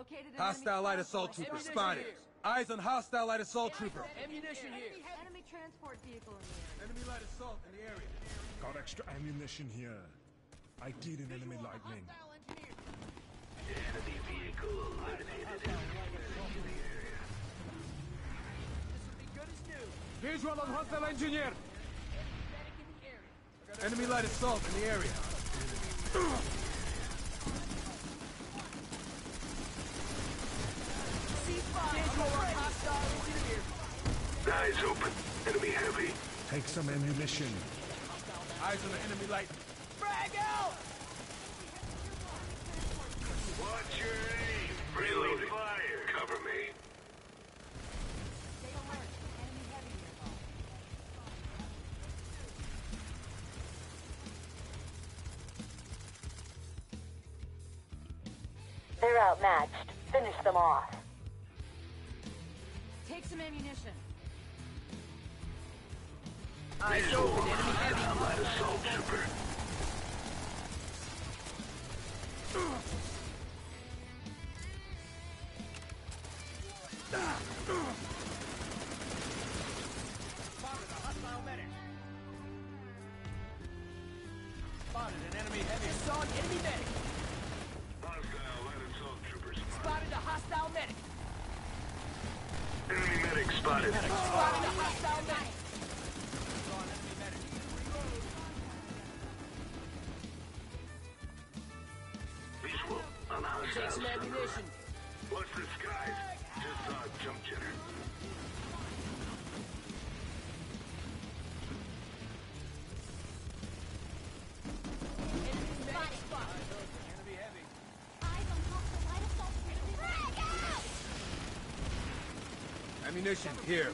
Located an Hostile light enemy assault transport. trooper spotted. Eyes on hostile light assault trooper. Ammunition here. Enemy transport vehicle in the area. Enemy light assault in the area. Got extra ammunition here. I did an enemy lightning. Enemy vehicle eliminated. In the area. This will be good as new. Visual on hostile engineer. Medic in the area. Enemy light assault in the area. Eyes open. Enemy heavy. Take some ammunition. Eyes on the enemy light. Frag out! Watch your aim. Reloading. Fire. Cover me. Stay alert. Enemy heavy nearby. They're outmatched. Finish them off. Take some ammunition. Eyes open. Enemy heavy. Light assault trooper. Spotted a hostile medic. Spotted an enemy heavy. Saw an enemy medic. Hostile light assault troopers. Spotted a hostile medic. Enemy medic spotted. Spotted a hostile medic. Saw an enemy medic. Visual on Take hostile some sniper. ammunition. Watch the skies. Just saw a jump jetter. Enemy medic spotted. Enemy heavy. Eyes on hostile light assault trooper. Ammunition here.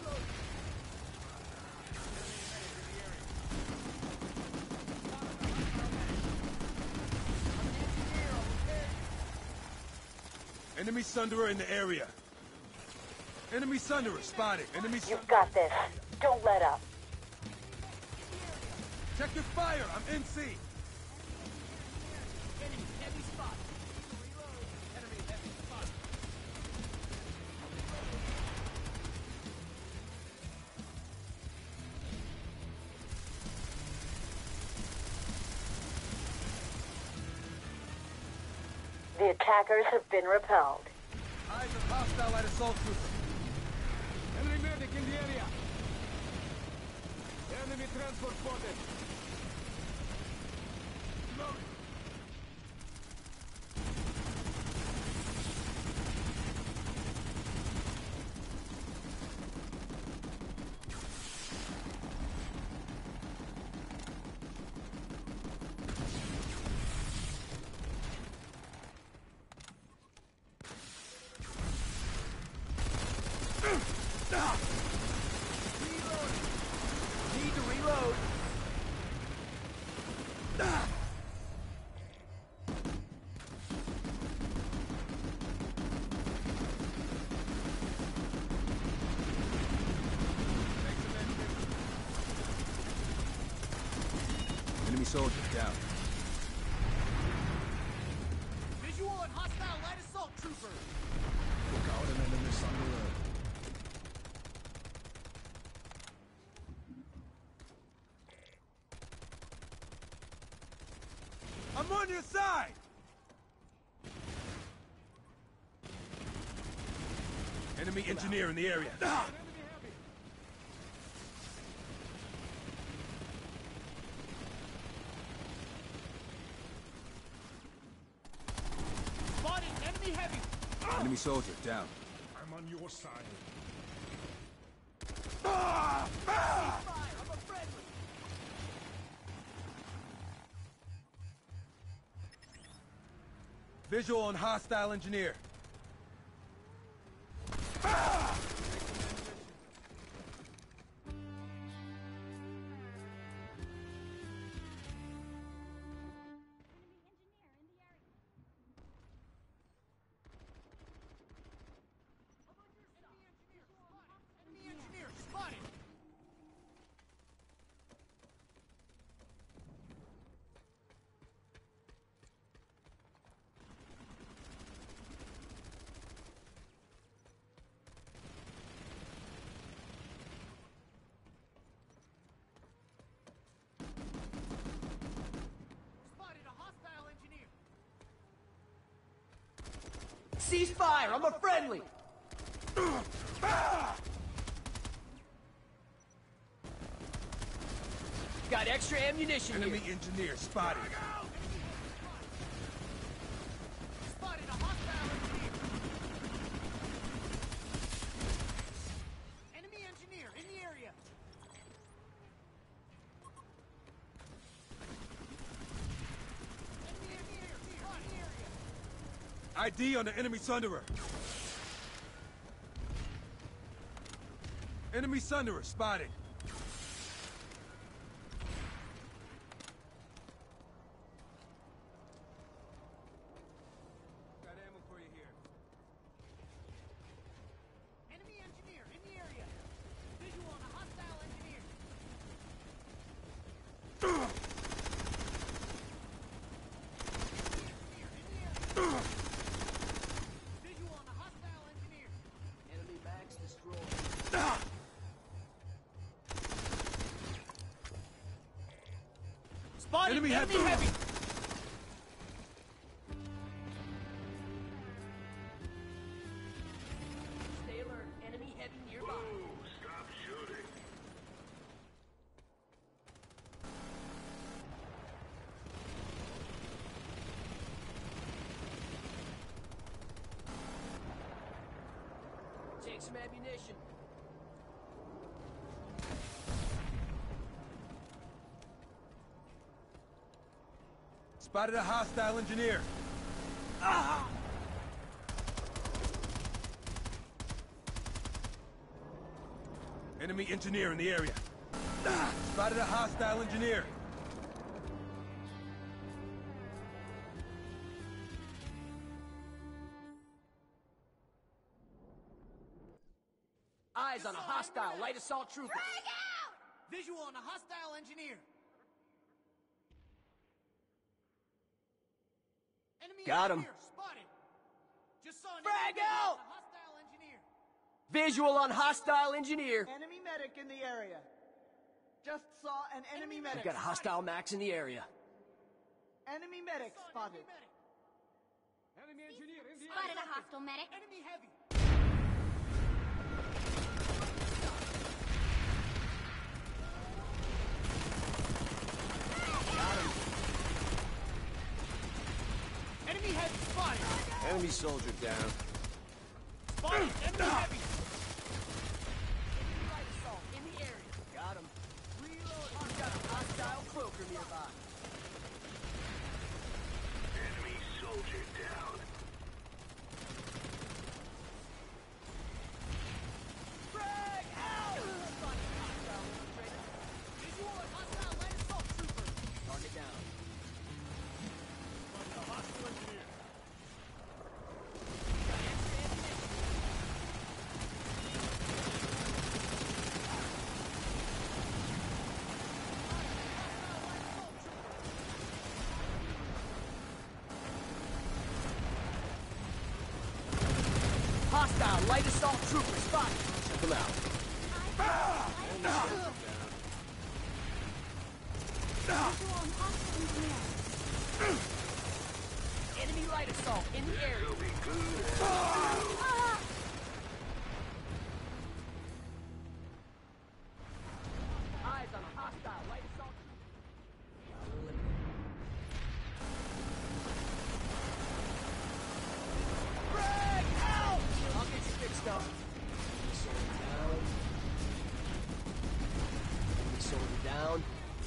Enemy Sunderer in the area. Enemy Sunderer spotted. Enemy You've got this. Don't let up. Check your fire. I'm NC. Enemy heavy spot. Reload. Enemy heavy spot. The attackers have been repelled. Eyes on hostile light assault trooper. Enemy medic in the area. Enemy transport spotted. Loading. Need to reload. Enemy soldier down. Visual on hostile light assault trooper. Look out, an enemy Sunderer. I'm on your side! Enemy engineer in the area. Spotted enemy heavy. Enemy soldier down. I'm on your side. Fire. I'm a friendly. Visual on hostile engineer. Enemy engineer spotted. cease fire! I'm a friendly! Got extra ammunition Enemy here. engineer spotted. Spotted a hostile engineer. Enemy engineer in the area. Enemy engineer in the area. ID on the enemy Sunderer. Enemy Sunderer spotted. Got ammo for you here. Enemy engineer in the area. Visual on a hostile engineer. Visual on a hostile engineer. Enemy max destroyed. Spotted Enemy heavy. heavy. Stay alert. Enemy heavy nearby. Whoa, stop shooting. Take some ammunition. Spotted a hostile engineer. Enemy engineer in the area. Spotted a hostile engineer. Eyes on a hostile light assault trooper. Frag out! Visual on a hostile engineer. Enemy Got him. engineer spotted. Just saw an Frag enemy out! on a hostile engineer. Visual on hostile engineer. Enemy medic in the area. Just saw an enemy medic. We've got a hostile max in the area. Enemy medic Saw an spotted. enemy medic. Spotted a hostile medic. Enemy heavy. Enemy heavy spotted. Enemy soldier down. Spotted. Enemy heavy. Enemy light assault in the area. Got him. Reload. We've got a hostile cloaker nearby. Enemy soldier down. Frag out! Spotted a hostile infiltrator. Visual on hostile light assault trooper. Target down. Got extra ammunition. Hostile light assault trooper spotted. Check them out. Visual on hostile engineer. Enemy light assault in the area. This'll be good. Ah! Eyes on a hostile light assault. Frag out! I'll get you fixed up. Soldier down. Enemy soldier down.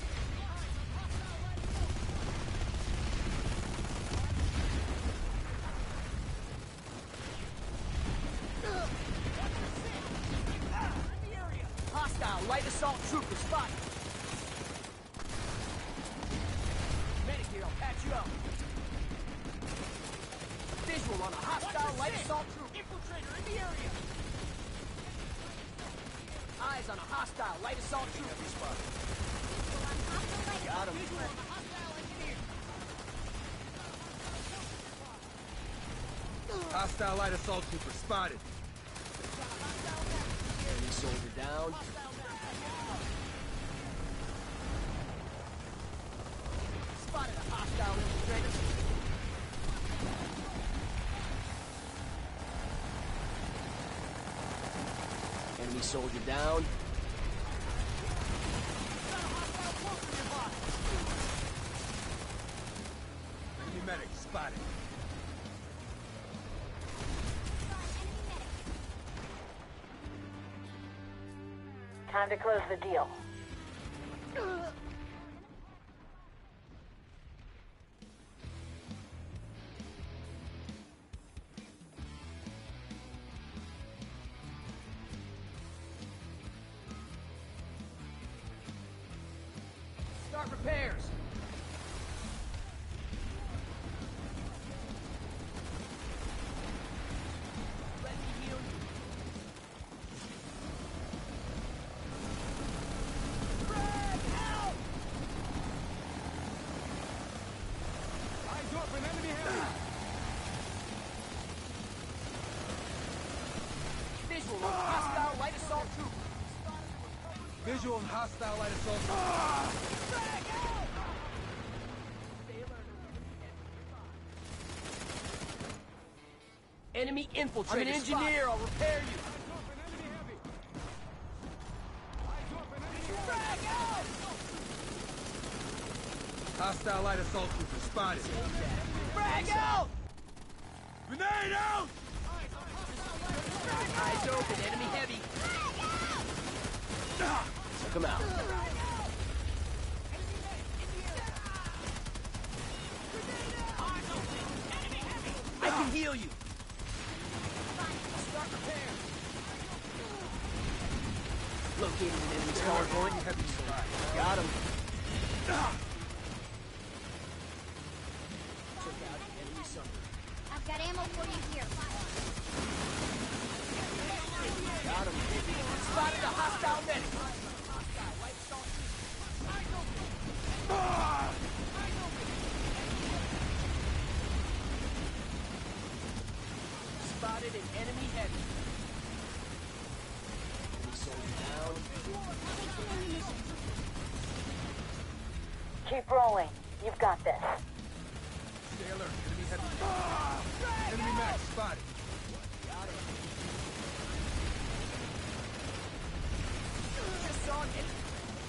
In the area. Hostile light assault trooper spotted. Medic here, I'll patch you up. Visual on a hostile light assault trooper. Infiltrator in the area. Eyes on a hostile light assault trooper spotted. Visual on hostile light Got him. Visual on a hostile engineer. Hostile light assault trooper spotted. Enemy soldier down. Spotted a hostile infiltrator. Enemy soldier down. Enemy medic spotted. Time to close the deal. Start repairs. Let me heal you. Greg, help! Eyes open, enemy heavy. Visual on hostile light assault troop. Visual and hostile light assault. Greg, help! Enemy infiltrator. I'm an engineer. I'll repair you. Frag out! Hostile light assault trooper spotted. Frag out! Grenade out! Eyes open. Enemy heavy. Took him out. I can heal you. Start repairs. Located an enemy's hard point. Heavy spot. Got him. Took out the enemy submarine. I've got ammo for you here. Got him. Spotted a hostile medic. Spotted an enemy heavy. Enemy soldier down. Keep rolling. You've got this. Stay alert. Enemy heavy. Enemy max spotted. Just saw an enemy.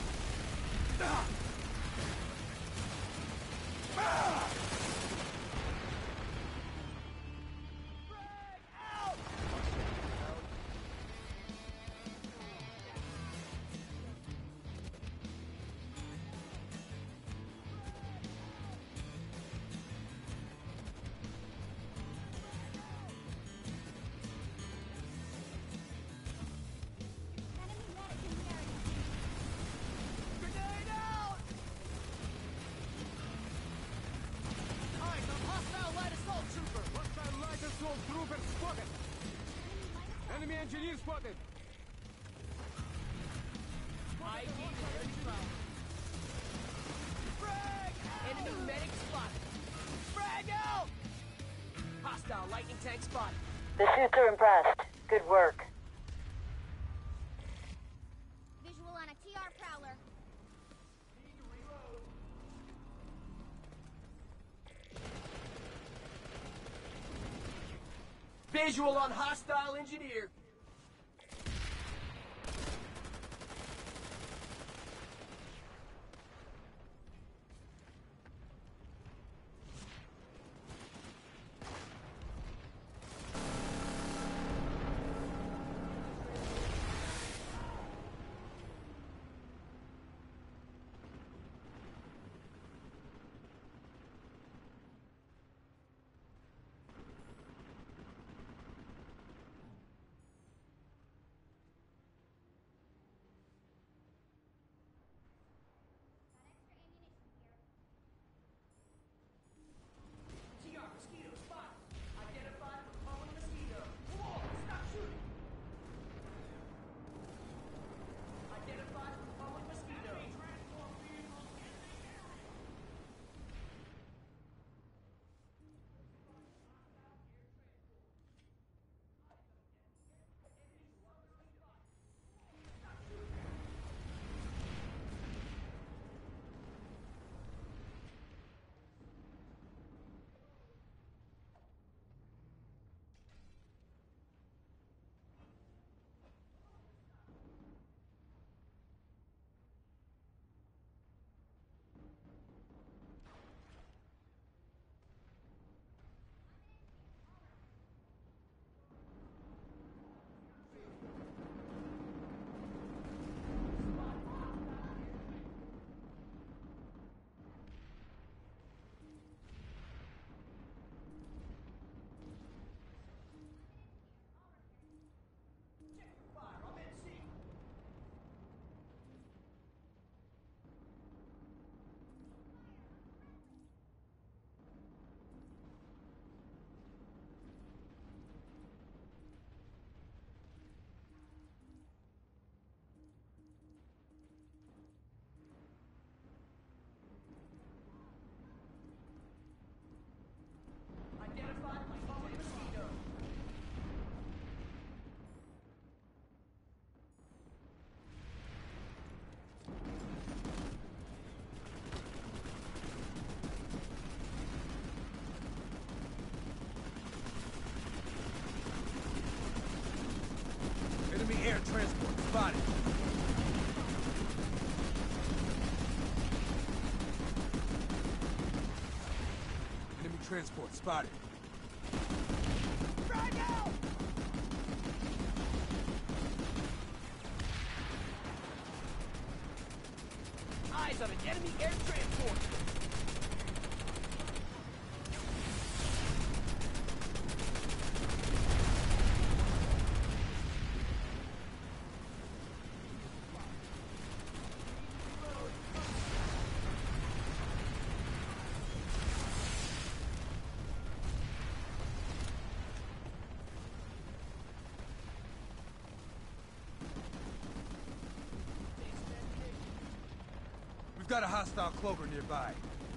Grenade out! Eyes on hostile light assault trooper. Hostile light assault trooper spotted. Enemy engineer spotted. I gave it every round. Frag! Enemy medic spotted. Frag out! Hostile lightning tank spotted. The suits are impressed. Good work. Visual on a TR Prowler. Visual on hostile engineer. transport spotted. Frag out! Eyes on an enemy air transport! We've got a hostile cloaker nearby.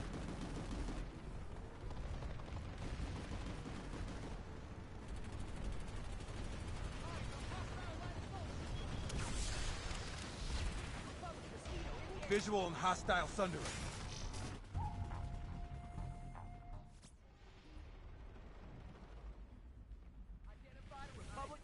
Visual on hostile Sunderer. Identified a Republic.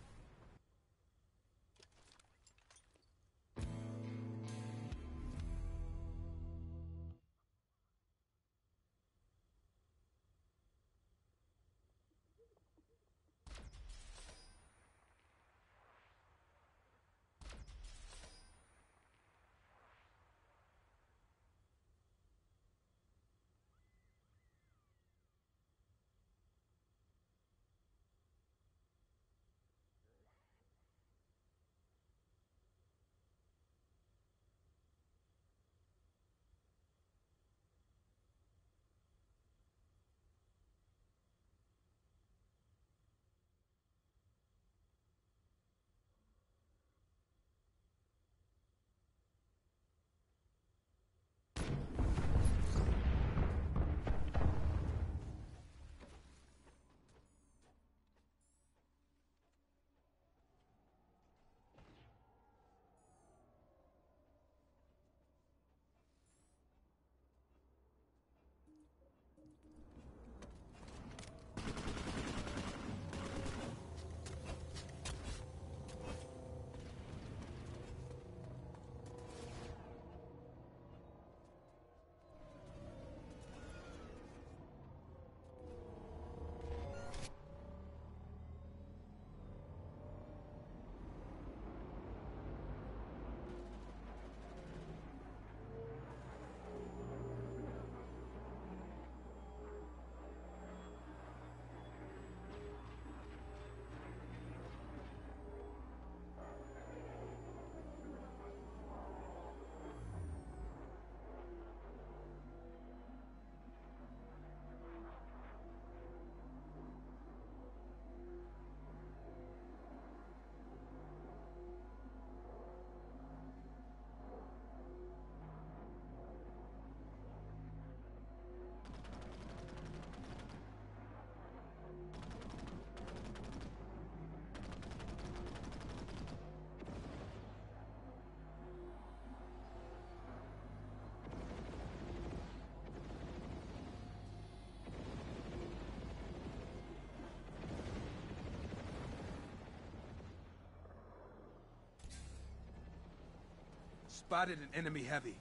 Spotted an enemy heavy.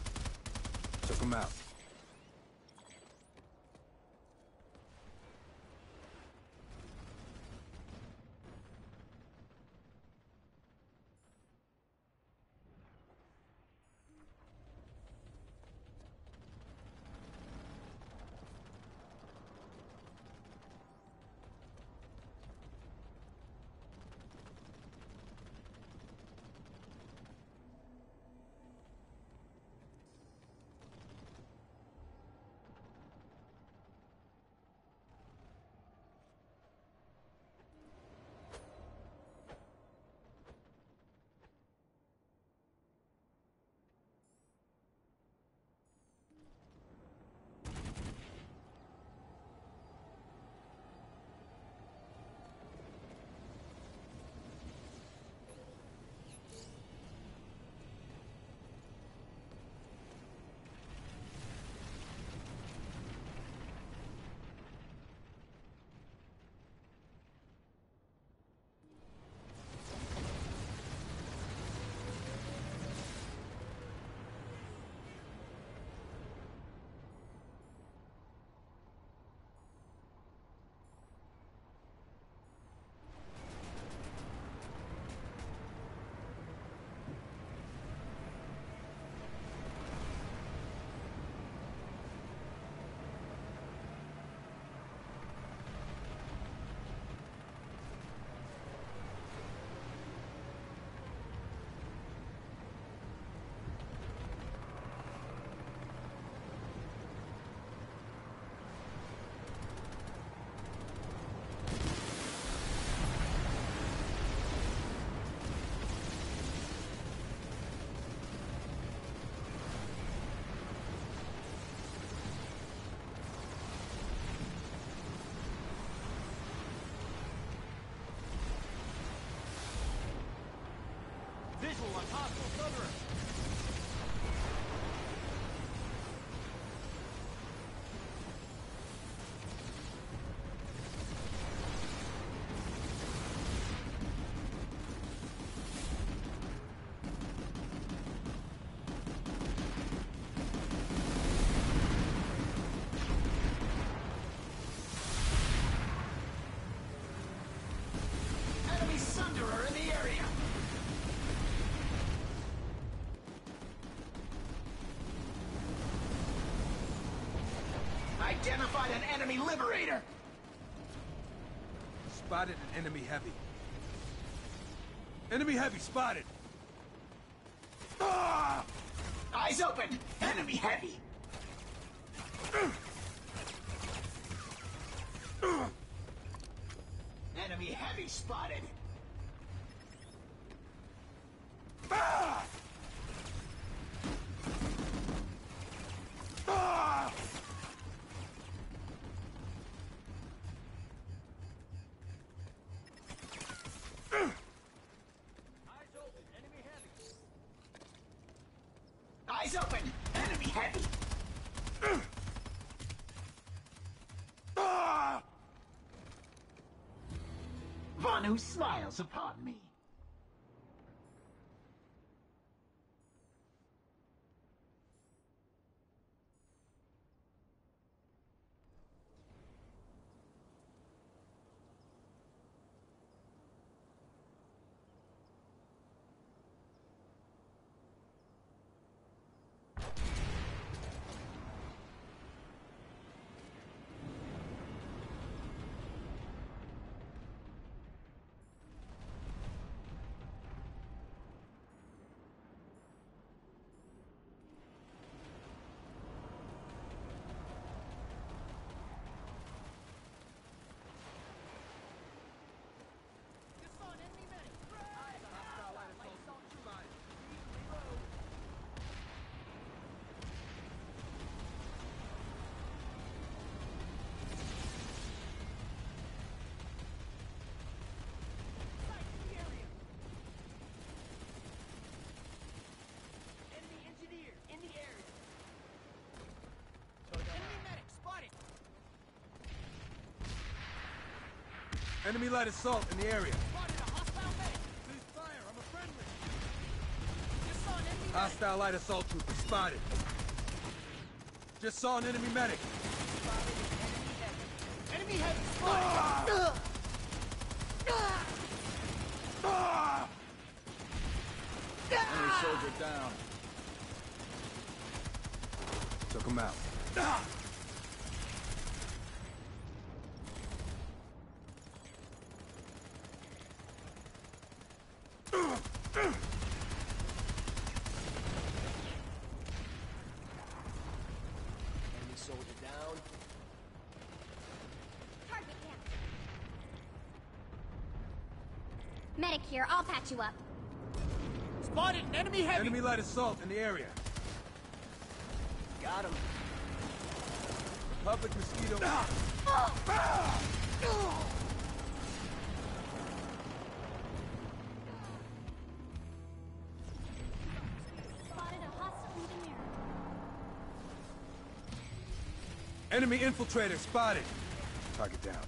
Took him out. hostile Thunderer. Enemy Sunderer in the area! Identified an enemy Liberator! Spotted an enemy heavy. Enemy heavy spotted! Ah! Eyes open! Enemy Heavy! Enemy Heavy spotted! Ah! Ah! Eyes open. Enemy heavy. Eyes open! Enemy Heavy! Ah! One who smiles upon me. Just saw an enemy medic. Eyes on hostile light assault trooper. Reload. Sight in the area. Enemy engineer in the area. Enemy medic spotted. Enemy light assault in the area. Spotted a hostile medic. Cease fire, I'm a friendly. Just saw an enemy medic. Hostile light assault trooper spotted. Just saw an enemy medic. Spotted an enemy heavy. Enemy heavy spotted. Ah! Enemy soldier down. Took him out. Enemy soldier down. Target down. Medic here, I'll patch you up. Spotted an enemy heavy. Enemy light assault in the area. Got him. Public mosquito. Spotted a hostile engineer. Enemy infiltrator spotted. Target down.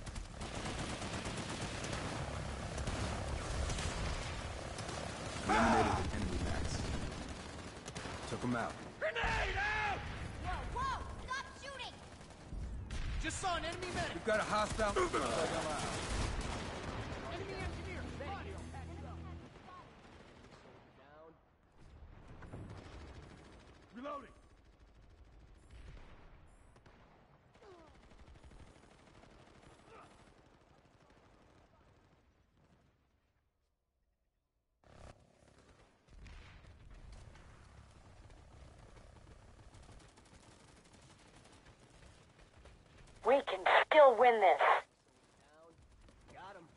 Eliminated an enemy max. Took him out. Whoa, whoa! Stop shooting! Just saw an enemy medic. We've got a hostile. Enemy engineer. Spotted. Down. Reloading. We can still win this. Down. Got him.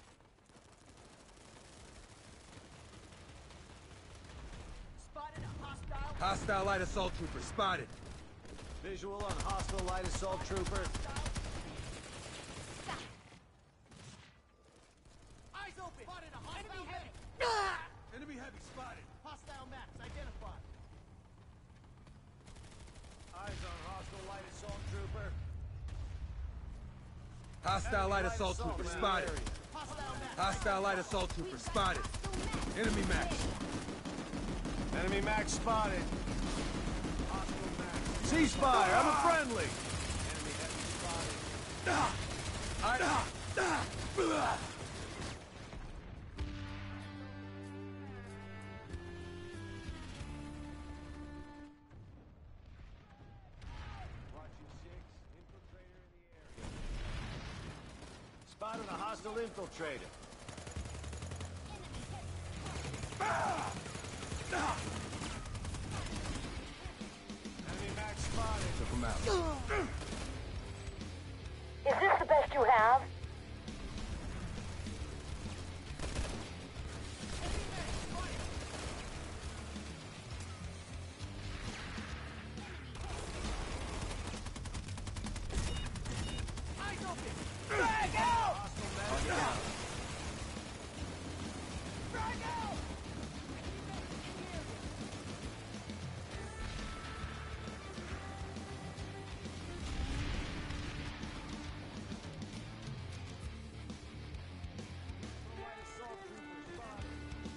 Spotted a hostile. Hostile light assault trooper spotted. Visual on hostile light assault trooper. Eyes open. Spotted a hostile medic. Enemy heavy spotted. Hostile maps identified. Eyes on hostile light assault trooper. Hostile light assault trooper spotted. Hostile light assault trooper spotted. Enemy max. Enemy Max spotted. Hostile Max. Ceasefire, I'm a friendly. Enemy heavy spotted. Watching 6, infiltrator in the area. Spotted a hostile infiltrator. Enemy Max spotted. Took him out. Is this the best you have? Eyes open! Frag out! Frag out! Light assault trooper spotted.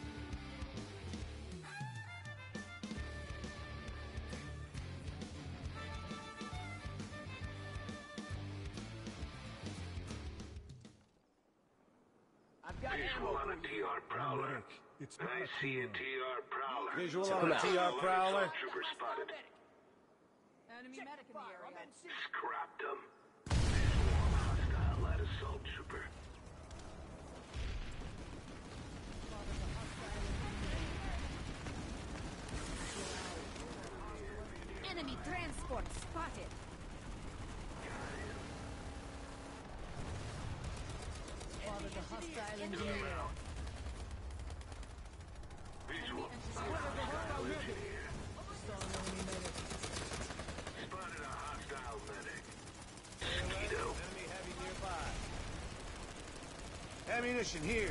I've got Visual ammo on for a you. TR Prowler. It's I not see a cool. TR Prowler. Visual Check on him a out. TR Light Prowler. assault trooper spotted. Enemy medic in the area. Scrapped him. Visual on hostile light assault trooper. Enemy transport spotted. Spotted a hostile engineer. Visual on hostile engineer. Spotted a hostile medic. Mosquito. Enemy heavy nearby. Ammunition here.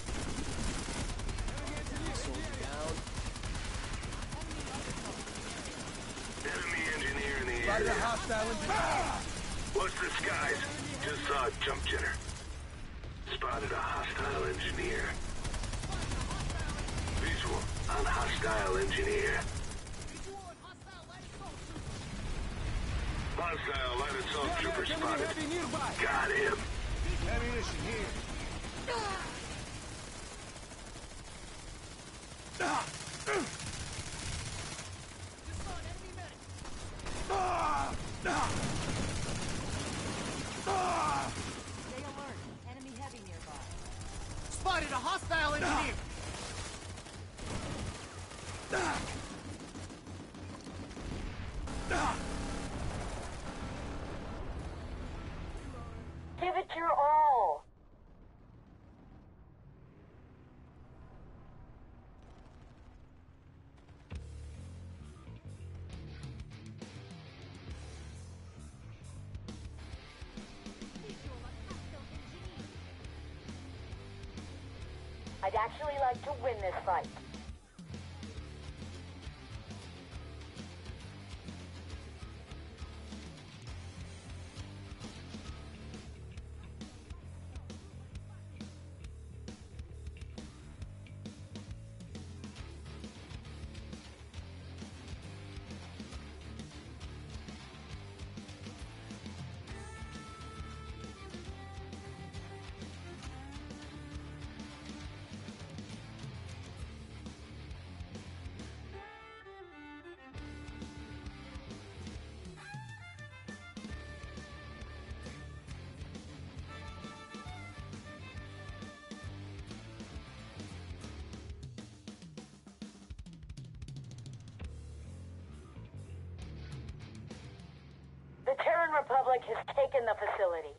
Enemy engineer in the Spotted a area. hostile engineer. What's this, guys? Just saw a jump jitter. Spotted a hostile engineer. Visual on hostile engineer. Hostile light assault trooper spotted. Got him. Ammunition here. Stay alert. Enemy heavy nearby. Spotted a hostile engineer. Give it your all. Visual on hostile engineer. I'd actually like to win this fight. The Terran Republic has taken the facility.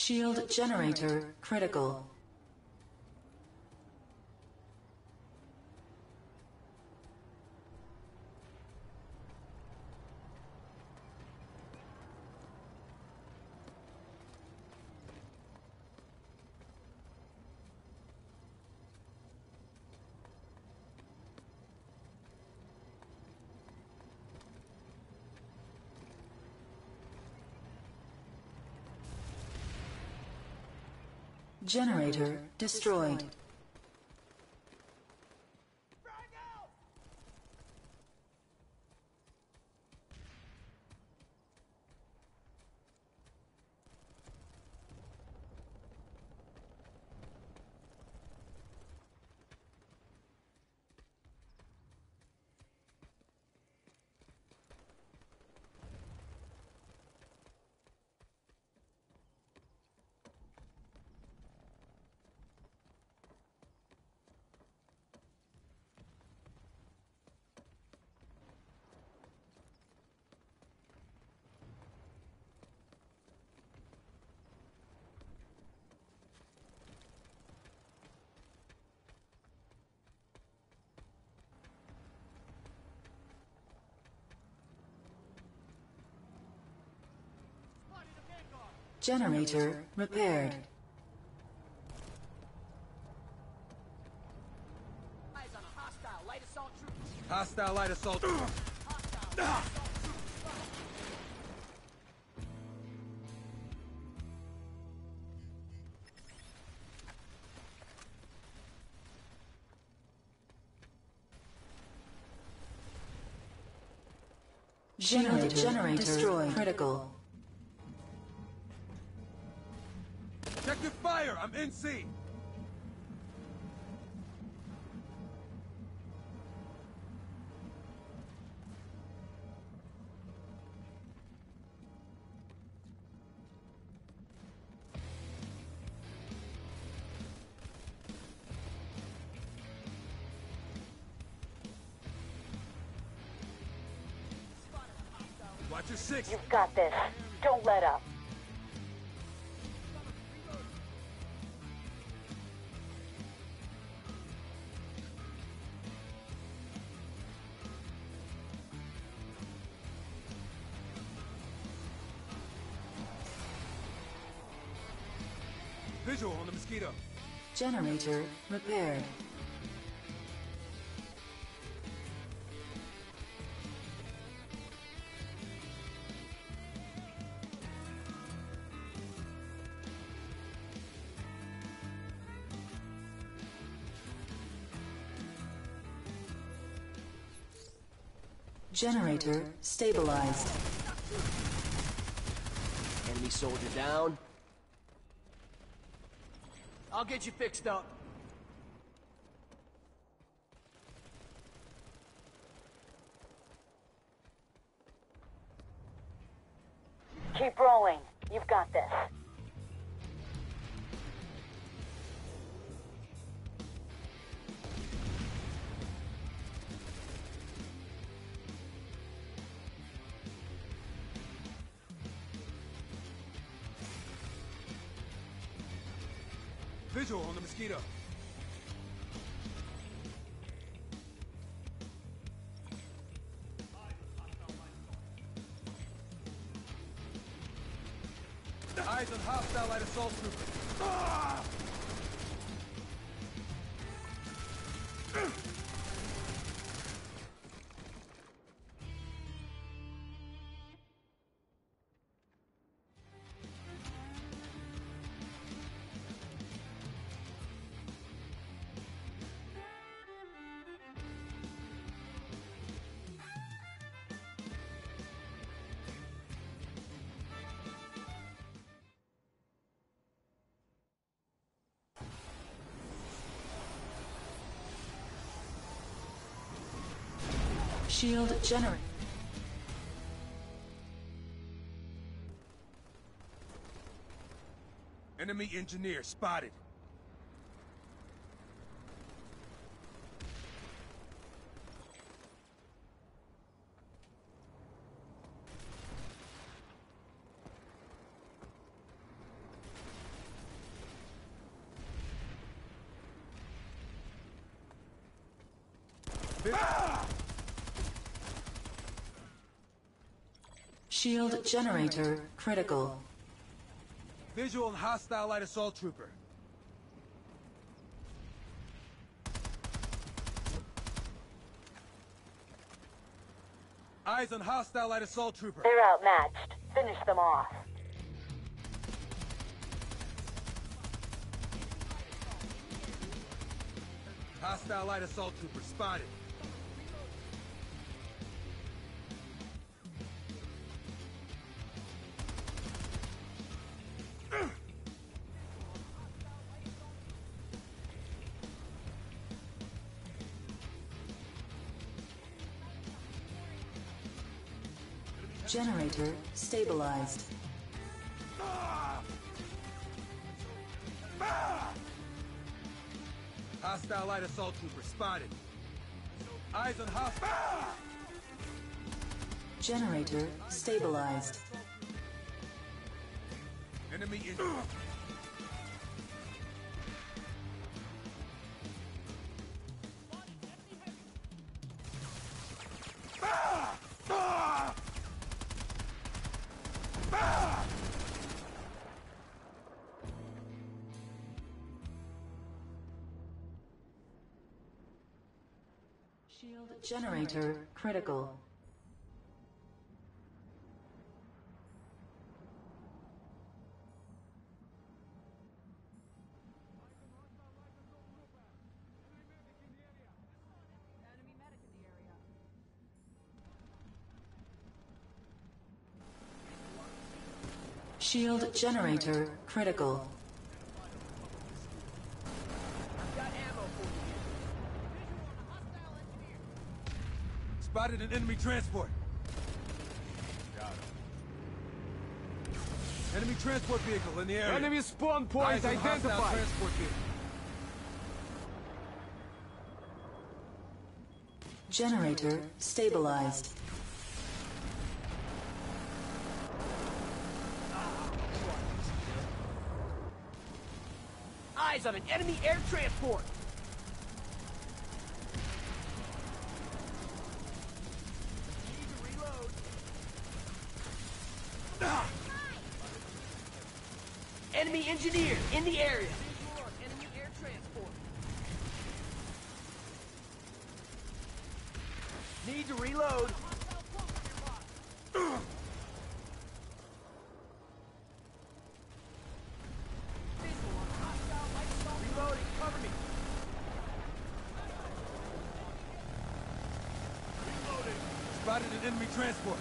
Shield generator critical. Generator destroyed. Generator repaired. Eyes on a hostile light assault troop. Hostile light assault. Generator destroyed. Critical. Check your fire! I'm NC! Watch your six! You've got this. Don't let up. Visual on the mosquito. Generator repaired. Generator stabilized. Enemy soldier down. I'll get you fixed up. Keep rolling. You've got this. Visual on the mosquito. Eyes on hostile light assault troopers. Ah! Shield generator. Enemy engineer spotted. Shield generator critical. Visual on hostile light assault trooper. Eyes on hostile light assault trooper. They're outmatched. Finish them off. Hostile light assault trooper spotted. Generator stabilized. Hostile light assault trooper spotted. Eyes on hostile. Generator stabilized. Enemy in. Shield generator critical. Enemy medic in the area. Shield generator critical. I've got ammo for you. Visual on a hostile engineer. Spotted an enemy transport. Enemy transport vehicle in the area. Enemy spawn Eyes point on hostile identified. transport vehicle. Generator stabilized. Eyes on an enemy air transport. Need to reload. Enemy engineer in the area. Visual on enemy air transport. Need to reload. Visual on hostile light assault. Reloading. Cover me. Spotted an enemy transport.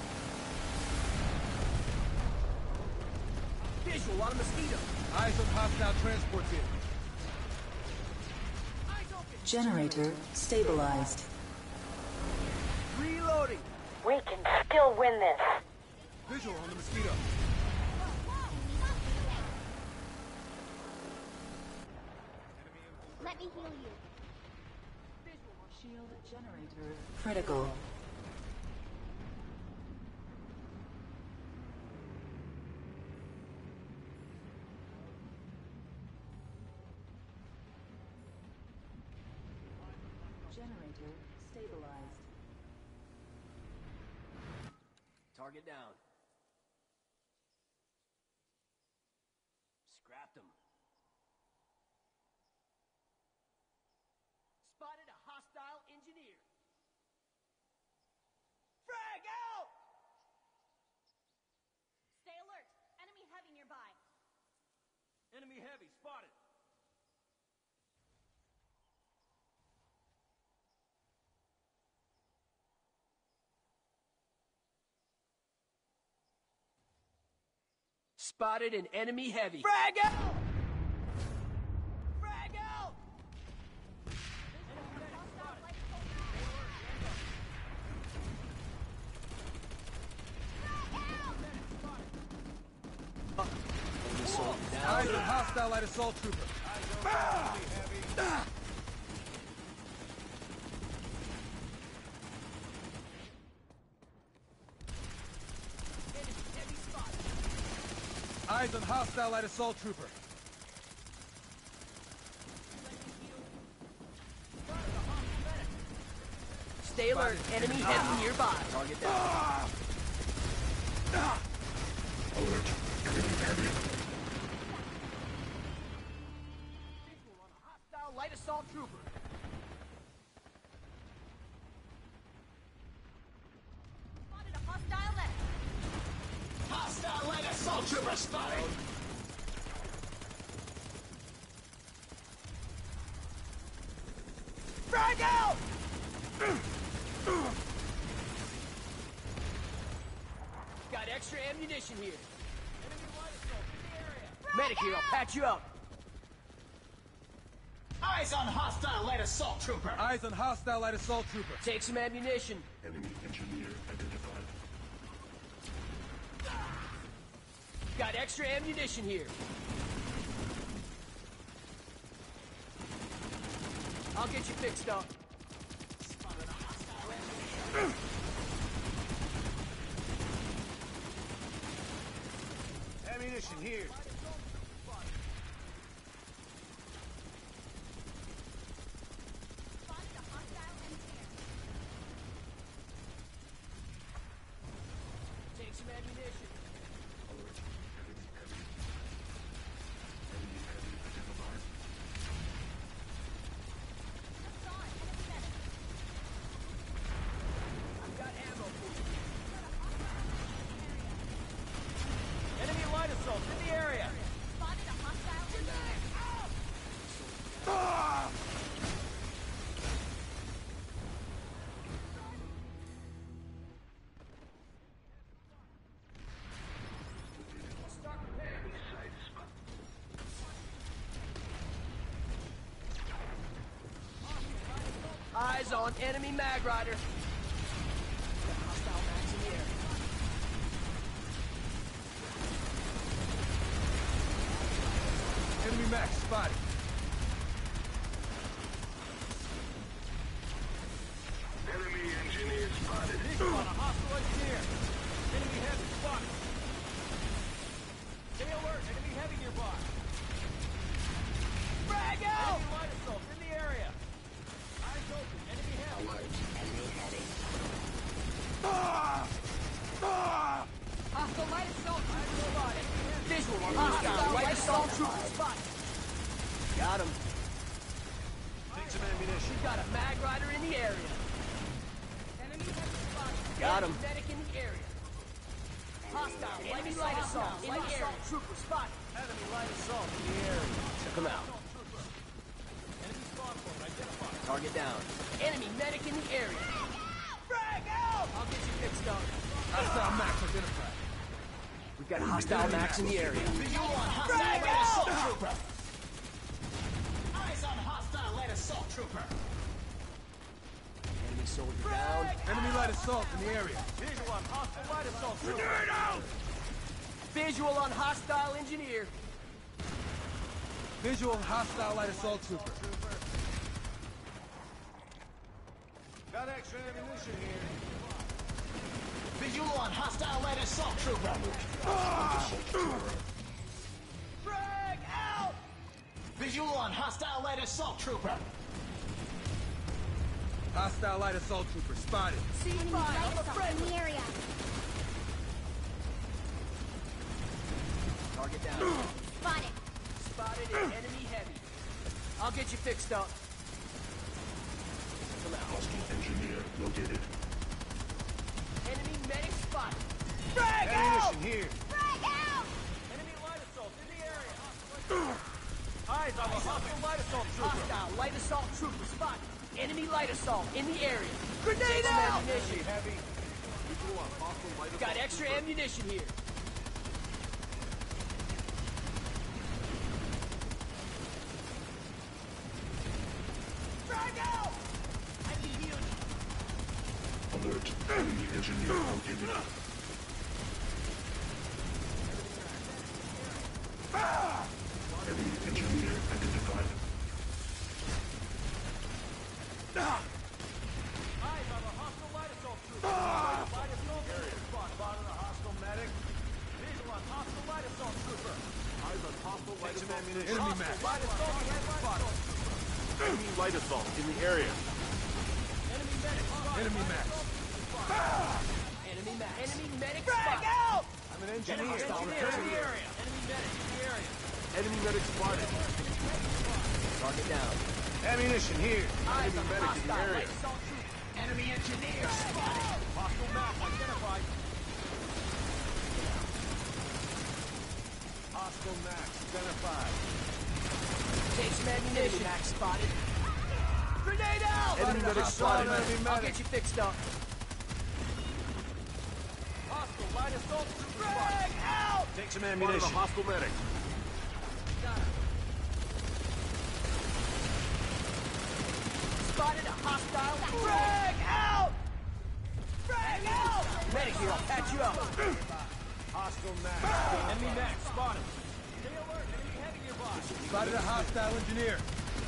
Visual on a mosquito. Eyes on hostile transport vehicle. Eyes open. Generator stabilized. Reloading. We can still win this. Visual on the mosquito. Let me heal you. Shield generator critical. Generator stabilized. Target down. Scrapped him. Spotted a hostile engineer. Frag out! Stay alert. Enemy heavy nearby. Enemy heavy spotted. Spotted an enemy heavy. Frag out! Frag out! Eyes on hostile light assault trooper. Eyes on hostile light assault trooper. Stay alert. Enemy heavy nearby. Target down. Alert. Enemy heavy. Visual on a hostile light assault trooper. Spotted a hostile left. Hostile light assault trooper spotted. Frag out! Got extra ammunition here. Enemy light assault in the area. Medic here, I'll patch you up. Eyes on hostile light assault trooper. Eyes on hostile light assault trooper. Take some ammunition. Enemy engineer identified. Got extra ammunition here. I'll get you fixed up. Ammunition here. Spotted a hostile engineer. Take some ammunition. Alert. Enemy heavy. Enemy heavy identified. Just saw an enemy medic. I've got ammo for you. Enemy light assault in the area. Spotted a hostile engineer. Start repairing. Enemy side spot. Eyes on enemy mag rider. Got hostile mags in the air. Enemy max spotted. Enemy engineer spotted. Visual on a hostile engineer. Enemy heavy spotted. Stay alert. Enemy heavy nearby. Frag out! Enemy light assault in the area. Eyes open. Enemy heavy. Hostile light assault. Eyes spotted. Visual on hostile light assault trooper spotted. Got him. Take some ammunition. We got a mag rider in the area. Enemy heavy spotted. Got him. Medic in the area. Hostile enemy light assault in the area. Trooper spotted. Enemy light assault in the area. Check him out. Enemy spawn point identified. Target down. Enemy medic in the area. Frag out! I'll get you fixed up. Hostile max identified. We've got a hostile max in the area. Visual on hostile light assault trooper. Eyes on hostile light assault trooper. Enemy soldier down. Enemy light assault in the area. Visual on hostile light assault trooper. Grenade out! Visual on hostile engineer. Visual hostile light assault trooper. Got extra ammunition here. Visual on hostile light assault trooper. Frag out! Visual on hostile light assault trooper. Hostile light assault trooper spotted. Enemy light assault in the area. Target down. Spotted. Spotted an enemy heavy. I'll get you fixed up. Come out. Hostile engineer located. Enemy medic spotted. Frag out! Ammunition here. Frag out! Enemy light assault in the area. Eyes on the hostile light assault trooper. Hostile light assault trooper spotted. Enemy light assault in the area. Grenade Take some out! ammunition. Heavy. Visual on hostile light assault Got extra trooper. ammunition here. Frag out! I can heal you. Alert. Enemy engineer located. Enemy engineer identified. Eyes on the hostile light assault trooper. Light assault trooper spot. Spotted a hostile medic. Visual on hostile light assault trooper. Eyes on hostile light assault trooper. Enemy max. Light assault spotted. Enemy light assault in the area. Enemy medic spotted. Enemy max. Enemy medic spotted. out! I'm an engineer. Hostile Return in to the the area. Enemy medic in the area. Enemy medic spotted. Target down. Ammunition here. Eyes Enemy on medic in the hostile area. light assault trooper. Enemy engineer spotted. Hostile map identified. Hostile max identified. Take some ammunition. Max spotted. Grenade out! Enemy medic spotted. Enemy I'll medic. get you fixed up. Hostile light assault trooper Frag out! Take some ammunition. Hostile medic. Spotted a hostile. Frag out! Frag out! Medic here, I'll patch you up. Hostile max. Enemy max spotted. Stay alert. Enemy heading nearby. Spotted a hostile engineer.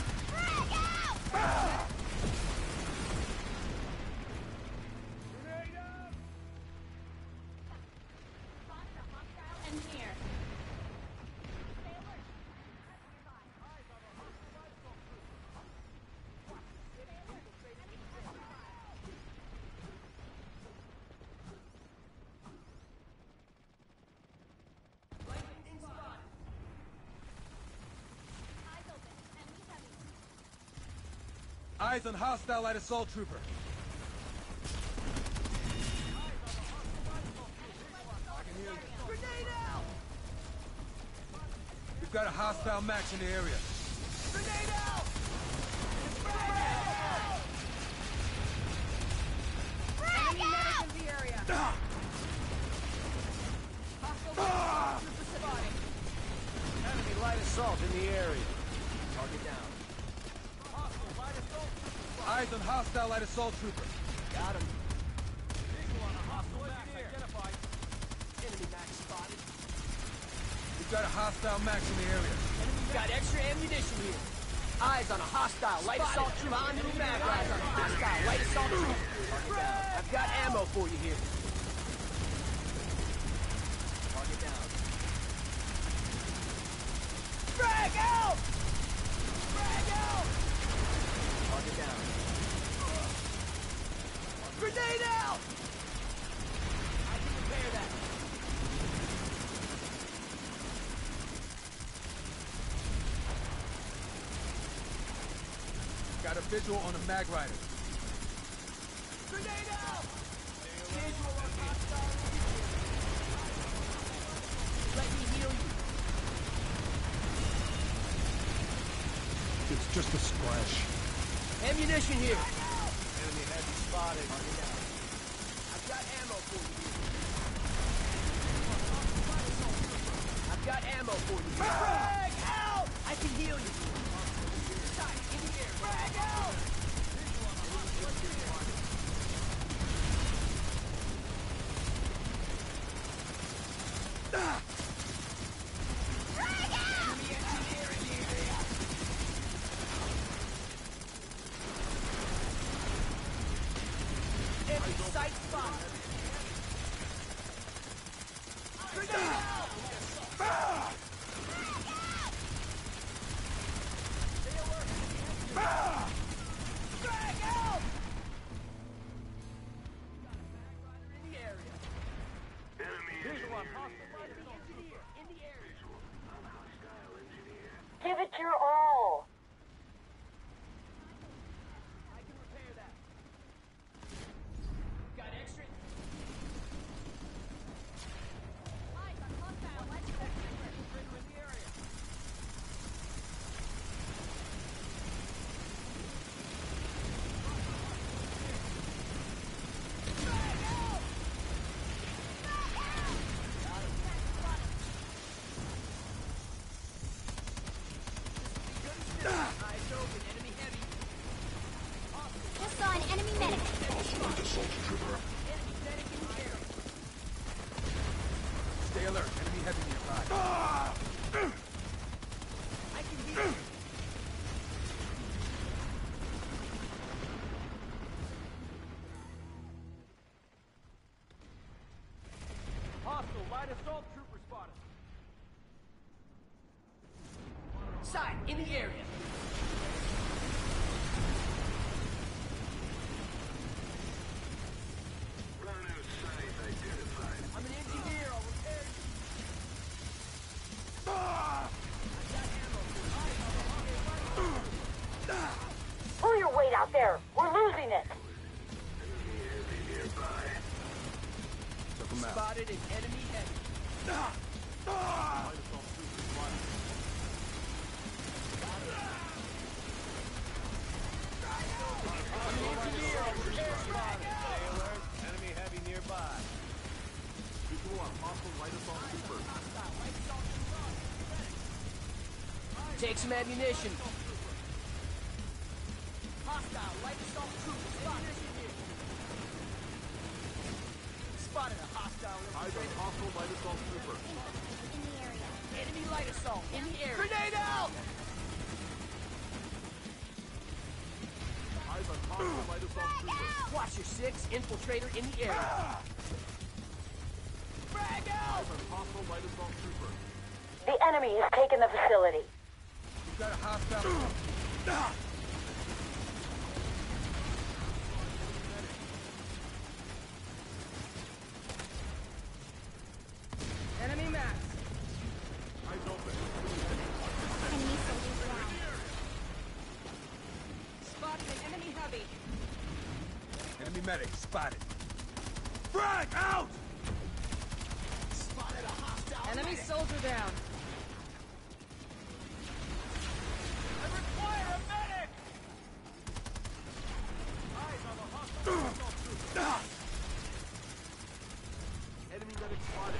Grenade out. Spotted a hostile engineer. Stay alert. Eyes open. Enemy heavy. Eyes on hostile light assault trooper. Grenade out! We've got a hostile max in the area. Grenade out! Enemy medic in the area. Hostile trooper spotted. Enemy light assault in the area. Target down. Hostile light assault trooper. Eyes on hostile light assault trooper. Got him. Visual on a hostile max identified. Enemy max spotted. We've got a hostile max in the area. Got extra ammunition here. Eyes on a hostile light assault trooper. Enemy mag. Eyes on a hostile light assault trooper. I've got ammo for you here. Target down. Frag out! Frag out! Target down. Grenade out! I can repair that. Got a visual on a mag rider. Grenade out! Visual on hostile. Let me heal you. It's just a splash. Ammunition here. Enemy heavy spotted. I've got ammo for you here. I've got ammo for you here. Frag out! I can heal you. Tight, in the air. Frag out! Enemy engineer in the area. Enemy sight spot. Grenade out! Stay alert. Frag out! In the area. Enemy Visual on engineer. hostile light assault Engineer in the area. Visual on hostile engineer. Give it your all. I can repair that. Got extra. out there. We're losing it. Took him out. Spotted an enemy heavy. Enemy heavy nearby. Visual on hostile light assault trooper. Take some ammunition. Hostile light assault trooper spotted. Spotted a hostile. Eyes on hostile light assault trooper. In the area. Enemy light assault in the area. Grenade out! Eyes on hostile light assault trooper. Watch your six. Infiltrator in the area. Frag out! Eyes on hostile light assault trooper. The enemy has taken the facility. We've got a hostile. Enemy max. Eyes open. Enemy soldiers down. Spotted an enemy heavy. Enemy medic spotted. Frag out! Spotted a hostile. Enemy soldier down. I require a medic! Eyes on the hostile light assault trooper. Enemy medic spotted.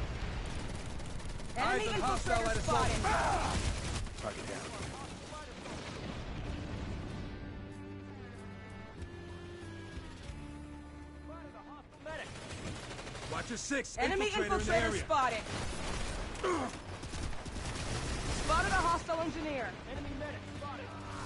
Enemy Eyes on hostile infiltrator light assault. spotted. Target down. Spotted a hostile medic. Watch your six. Enemy Infiltrator in the infiltrator area. spotted. Spotted a hostile engineer. Enemy medic spotted.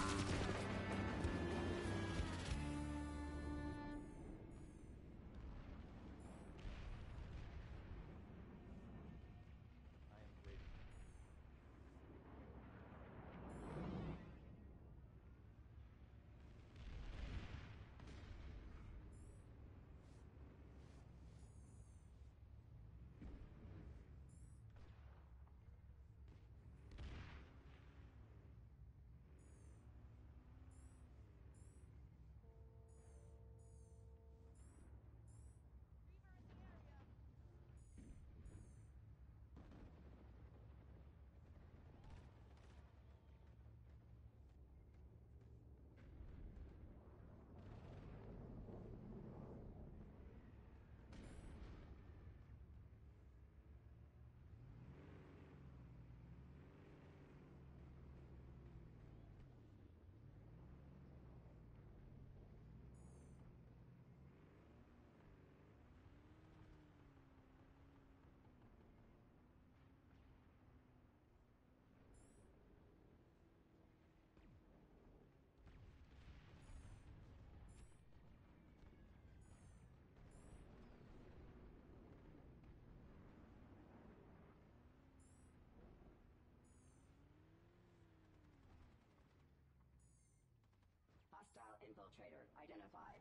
Hostile infiltrator identified.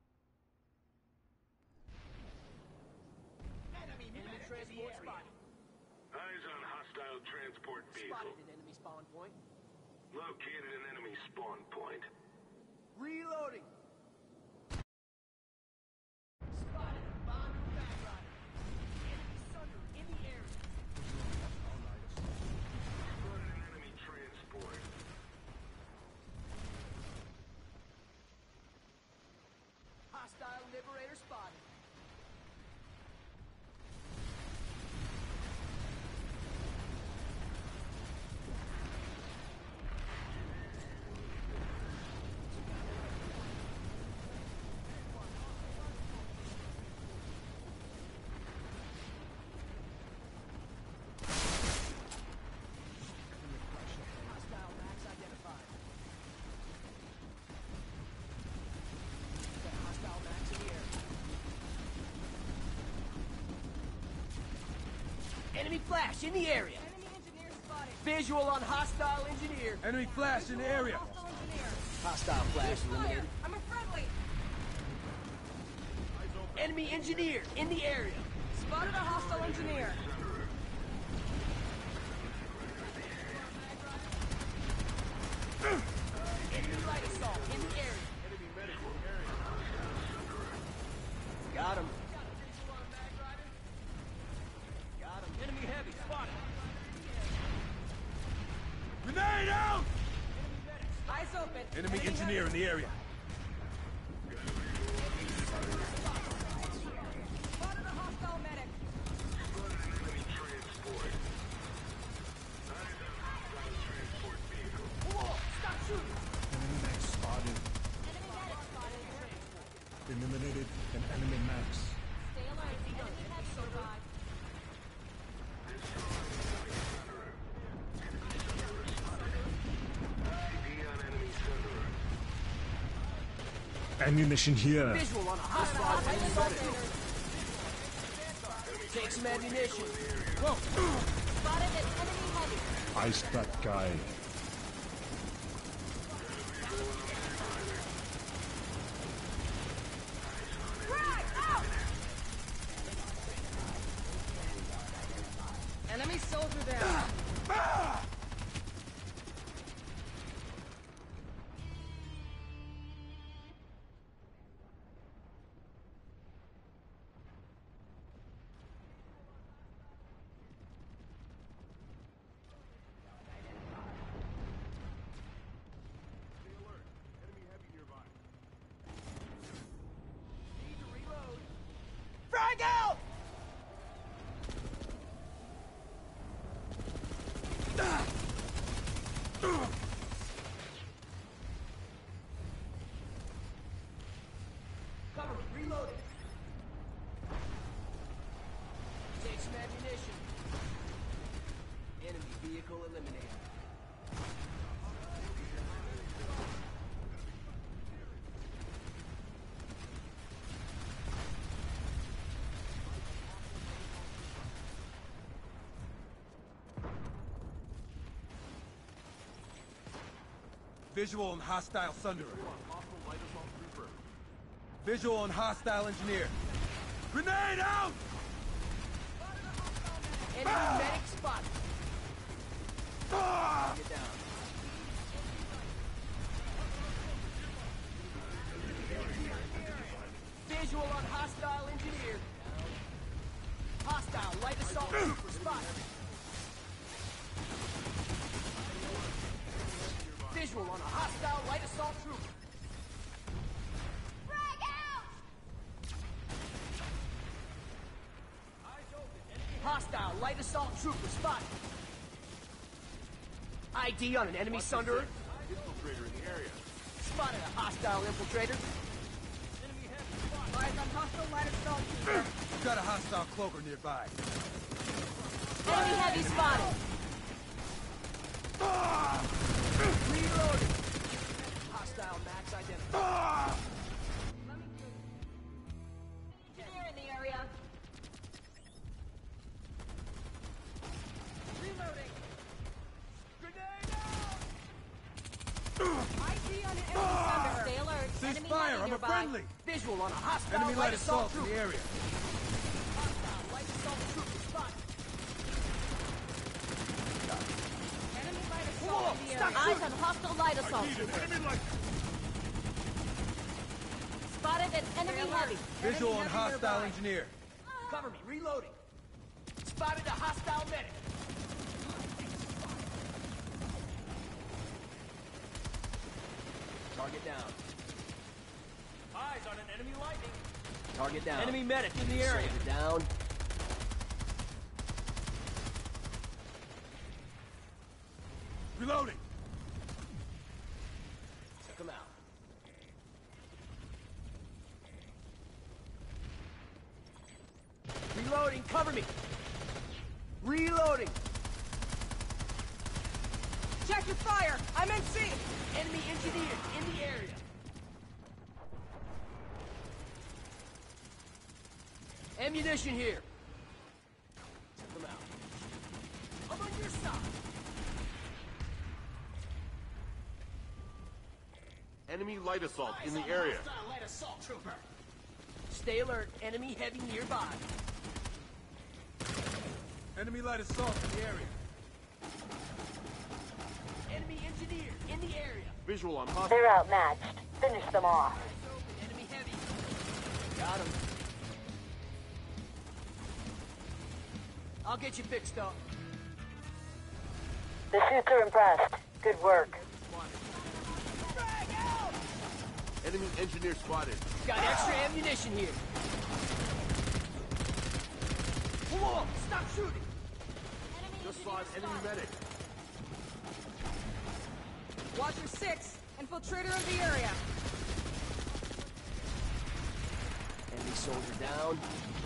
Enemy transport spotted. Eyes on hostile transport vehicle. Spotted an enemy spawn point. Located an enemy spawn point. Reloading. Spotted a Bonder backrider. Enemy sunder in the area. Spotted an enemy transport. Hostile liberator spotted. Hostile max identified. Got hostile max in the air. Enemy flash in the area. Enemy engineer spotted. Visual on hostile engineer. Enemy flash in the area. Hostile engineer. Hostile flash eliminated. I'm a friendly. Enemy engineer in the area. Spotted a hostile engineer. Enemy light assault in the area. engineer in the area. Spotted a hostile medic. Enemy transport. Transport vehicle. Whoa, stop shooting. Enemy max spotted. Enemy medic spotted. Eliminated an enemy max. Stay alert. Enemy heavy nearby. Ammunition here. Visual on a hostile light assault trooper. Take some ammunition. Spotted an enemy heavy. Iced that guy. Enemy soldier down. Frag out! Cover me, reloading. Take some ammunition. Enemy vehicle eliminated. Visual on hostile Sunderer. Visual on hostile engineer. Grenade out! Enemy medic spot. Get down. Visual on hostile engineer. Hostile light assault trooper spot. Visual on a hostile light assault trooper. Frag out! Hostile light assault trooper spotted. ID on an enemy Sunderer. Infiltrator in the area. Spotted a hostile infiltrator. Eyes on hostile light assault trooper. Got a hostile cloaker nearby. Enemy heavy spotted. Reloading. Hostile max identified. Engineer in the area. Reloading. Grenade out. ID on an enemy Sunderer. Stay alert. Cease Enemy fire, heavy I'm a nearby. friendly! Visual on a hostile Enemy light assault in trooper. the area. Hostile light assault trooper spotted. Enemy light assault in the area. Eyes on hostile light assault. Spotted an enemy heavy. Visual on heavy hostile nearby. engineer. Cover me, reloading. Spotted a hostile medic. Target down. Eyes on an enemy lightning. Target down. Enemy medic in the area. Soldier down. Reloading. Took him out. Reloading, cover me. Reloading. Check your fire. I'm NC. Enemy engineer in the area. Ammunition here. Took him out. I'm on your side. Enemy light assault in the area. Hostile light assault trooper. Stay alert. Enemy heavy nearby. Enemy light assault in the area. Enemy engineer in the area. Visual on hostile. They're outmatched. Finish them off. Enemy heavy. Got him. I'll get you fixed up. The suits are impressed. Good work. Frag out! Enemy engineer spotted. Got extra ammunition here. Whoa! Stop shooting! Just saw an enemy medic. Watcher 6, infiltrator of the area. Enemy soldier down.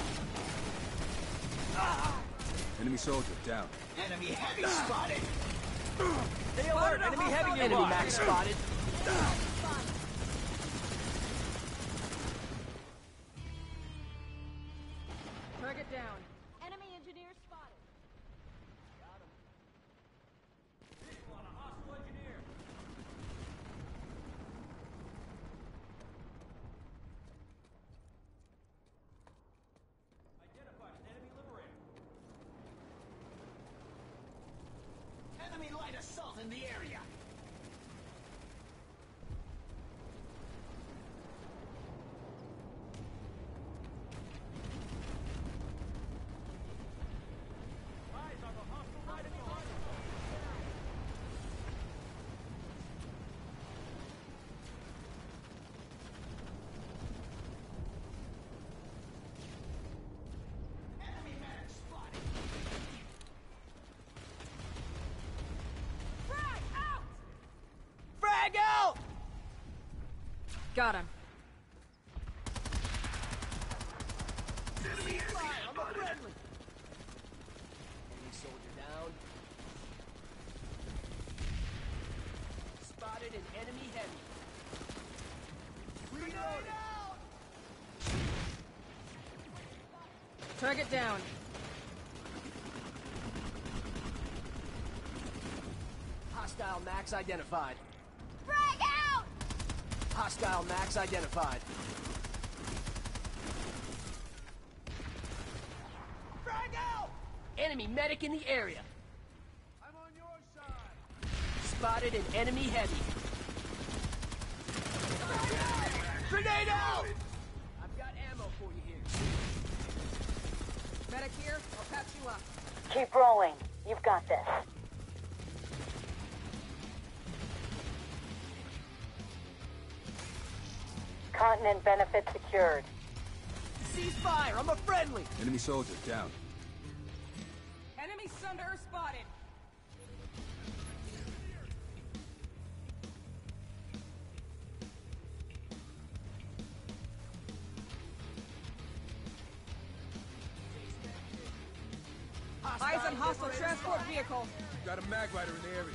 Enemy soldier down. Enemy heavy spotted. Stay alert! Enemy heavy nearby. Enemy max spotted. Target down. Enemy engineer spotted. Got him. Visual on a hostile engineer. Identified as enemy liberator. Enemy light assault in the area. Eyes on the hostile light assault. Enemy medic spotted. Frag out! Frag out! Got him. Enemy heavy Fire, I'm a spotted. friendly. Enemy soldier down. Spotted an enemy heavy. Reload out! Target down. Hostile max identified. Frag out! Hostile max identified. Frag out! Enemy medic in the area. I'm on your side. Spotted an enemy heavy. Grenade out! I've got ammo for you here. Medic here, I'll patch you up. Keep rolling. You've got this. Continent benefit secured. Cease fire, I'm a friendly. Enemy soldier down. Enemy Sunder spotted. Eyes on hostile transport vehicle. Got a mag rider in the area.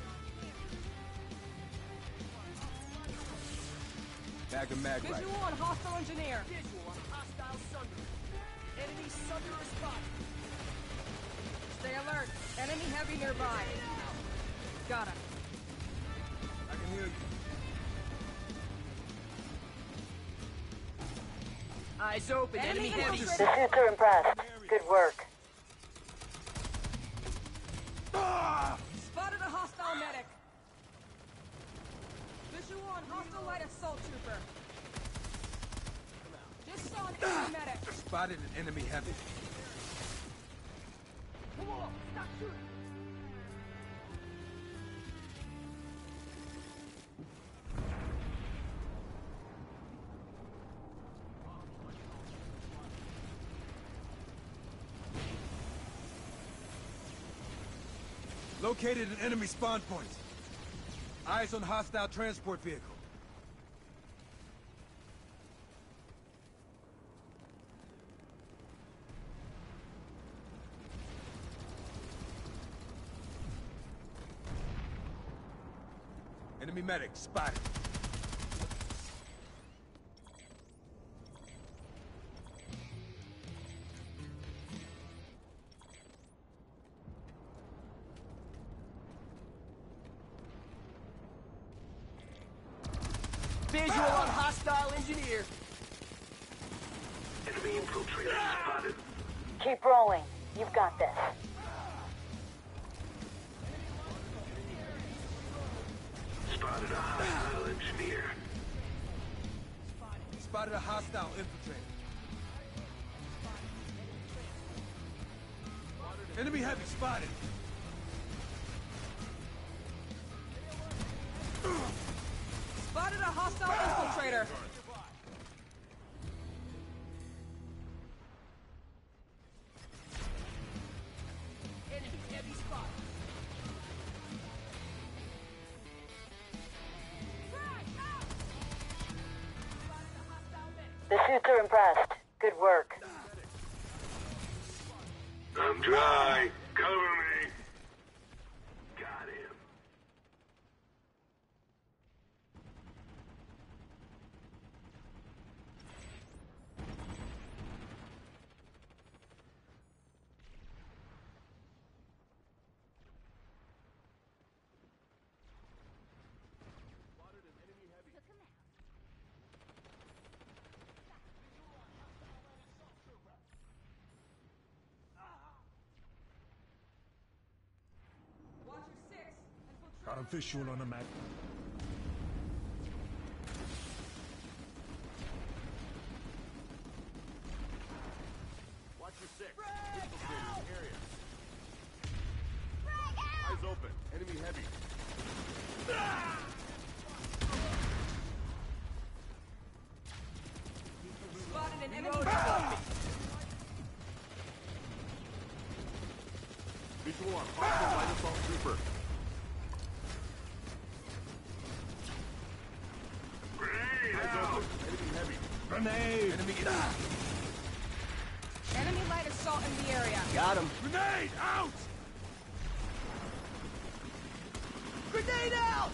Bag of mag rider. Visual on hostile engineer. Visual on hostile Sunder. Enemy Sunder spotted. Stay alert. Enemy heavy nearby. Got him. I can hear you. Eyes open. Enemy heavy. The suits are impressed. Good work. Spotted a hostile medic. Visual on hostile light assault trooper. Just saw an enemy medic. Spotted an enemy heavy. Whoa, stop shooting. Located an enemy spawn point. Eyes on hostile transport vehicle. Enemy medic spotted. Visual on hostile engineer. Enemy infiltrator spotted. Keep rolling. You've got this. Spotted a hostile engineer. Spotted a hostile infiltrator. Enemy heavy spotted. Spotted a hostile infiltrator. Enemy heavy spot. The suits are impressed. Good work. I'm dry. Cover me. Got him. Got a visual on a map. Watch your six. Infiltrators area. Eyes open. Enemy heavy. Spotted an enemy spot. Visual on hostile light assault trooper. Eyes open. Enemy heavy. Grenade! Enemy Enemy light assault in the area. Got him. Grenade out! Grenade out!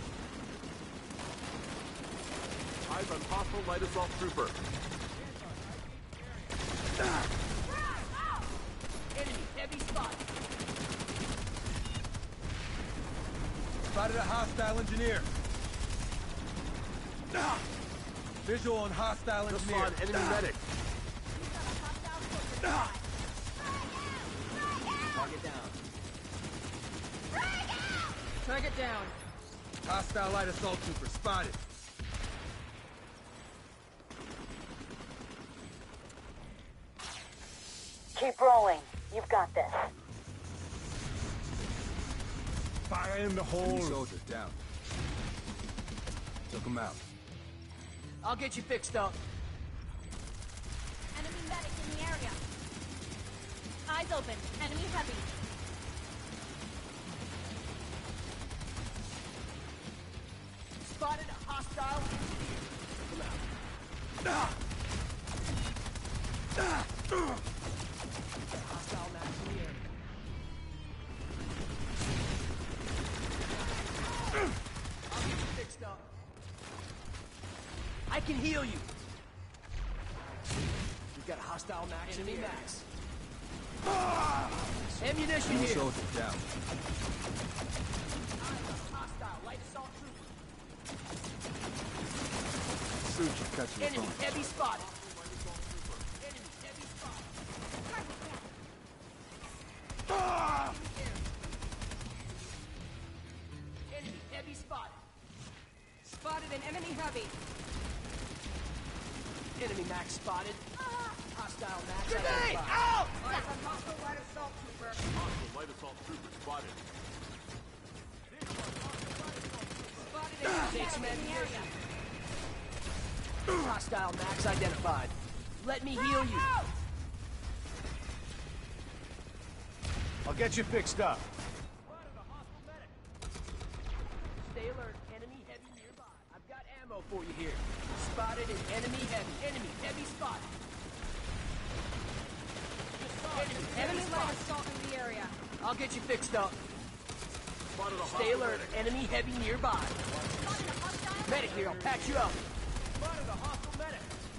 Eyes on hostile light assault trooper. Enemy heavy spot. Spotted a hostile engineer. Visual on hostile Just engineer. saw an enemy medic. Target down. Target down. Hostile light assault trooper spotted. Keep rolling. You've got this. Fire in the hole! Enemy soldier down. Took him out. I'll get you fixed up. Enemy medic in the area. Eyes open. Enemy heavy. Spotted a hostile engineer. Come out. Hostile max in the area. I'll get you fixed up. I can heal you. We've got a hostile max. Enemy max. Ammunition Enemy here. soldier down. Hostile light assault trooper. Suit you catch your Enemy phone. heavy spotted. Enemy heavy spotted. Enemy heavy spotted. Spotted an enemy heavy. Enemy max spotted. Hostile max. Grenade! Out! Eyes on hostile light assault trooper. Hostile light assault trooper spotted. Spotted an takes some ammunition. Hostile max identified. Let me heal you. I'll get you fixed up. Stay alert. Enemy heavy nearby. I've got ammo for you here. Spotted an enemy heavy. Enemy heavy spotted. Enemy light assault in the area. I'll get you fixed up. Spotted a Stay hostile alert. medic. Enemy heavy nearby. Medic here. I'll patch you up. Spotted a hostile medic.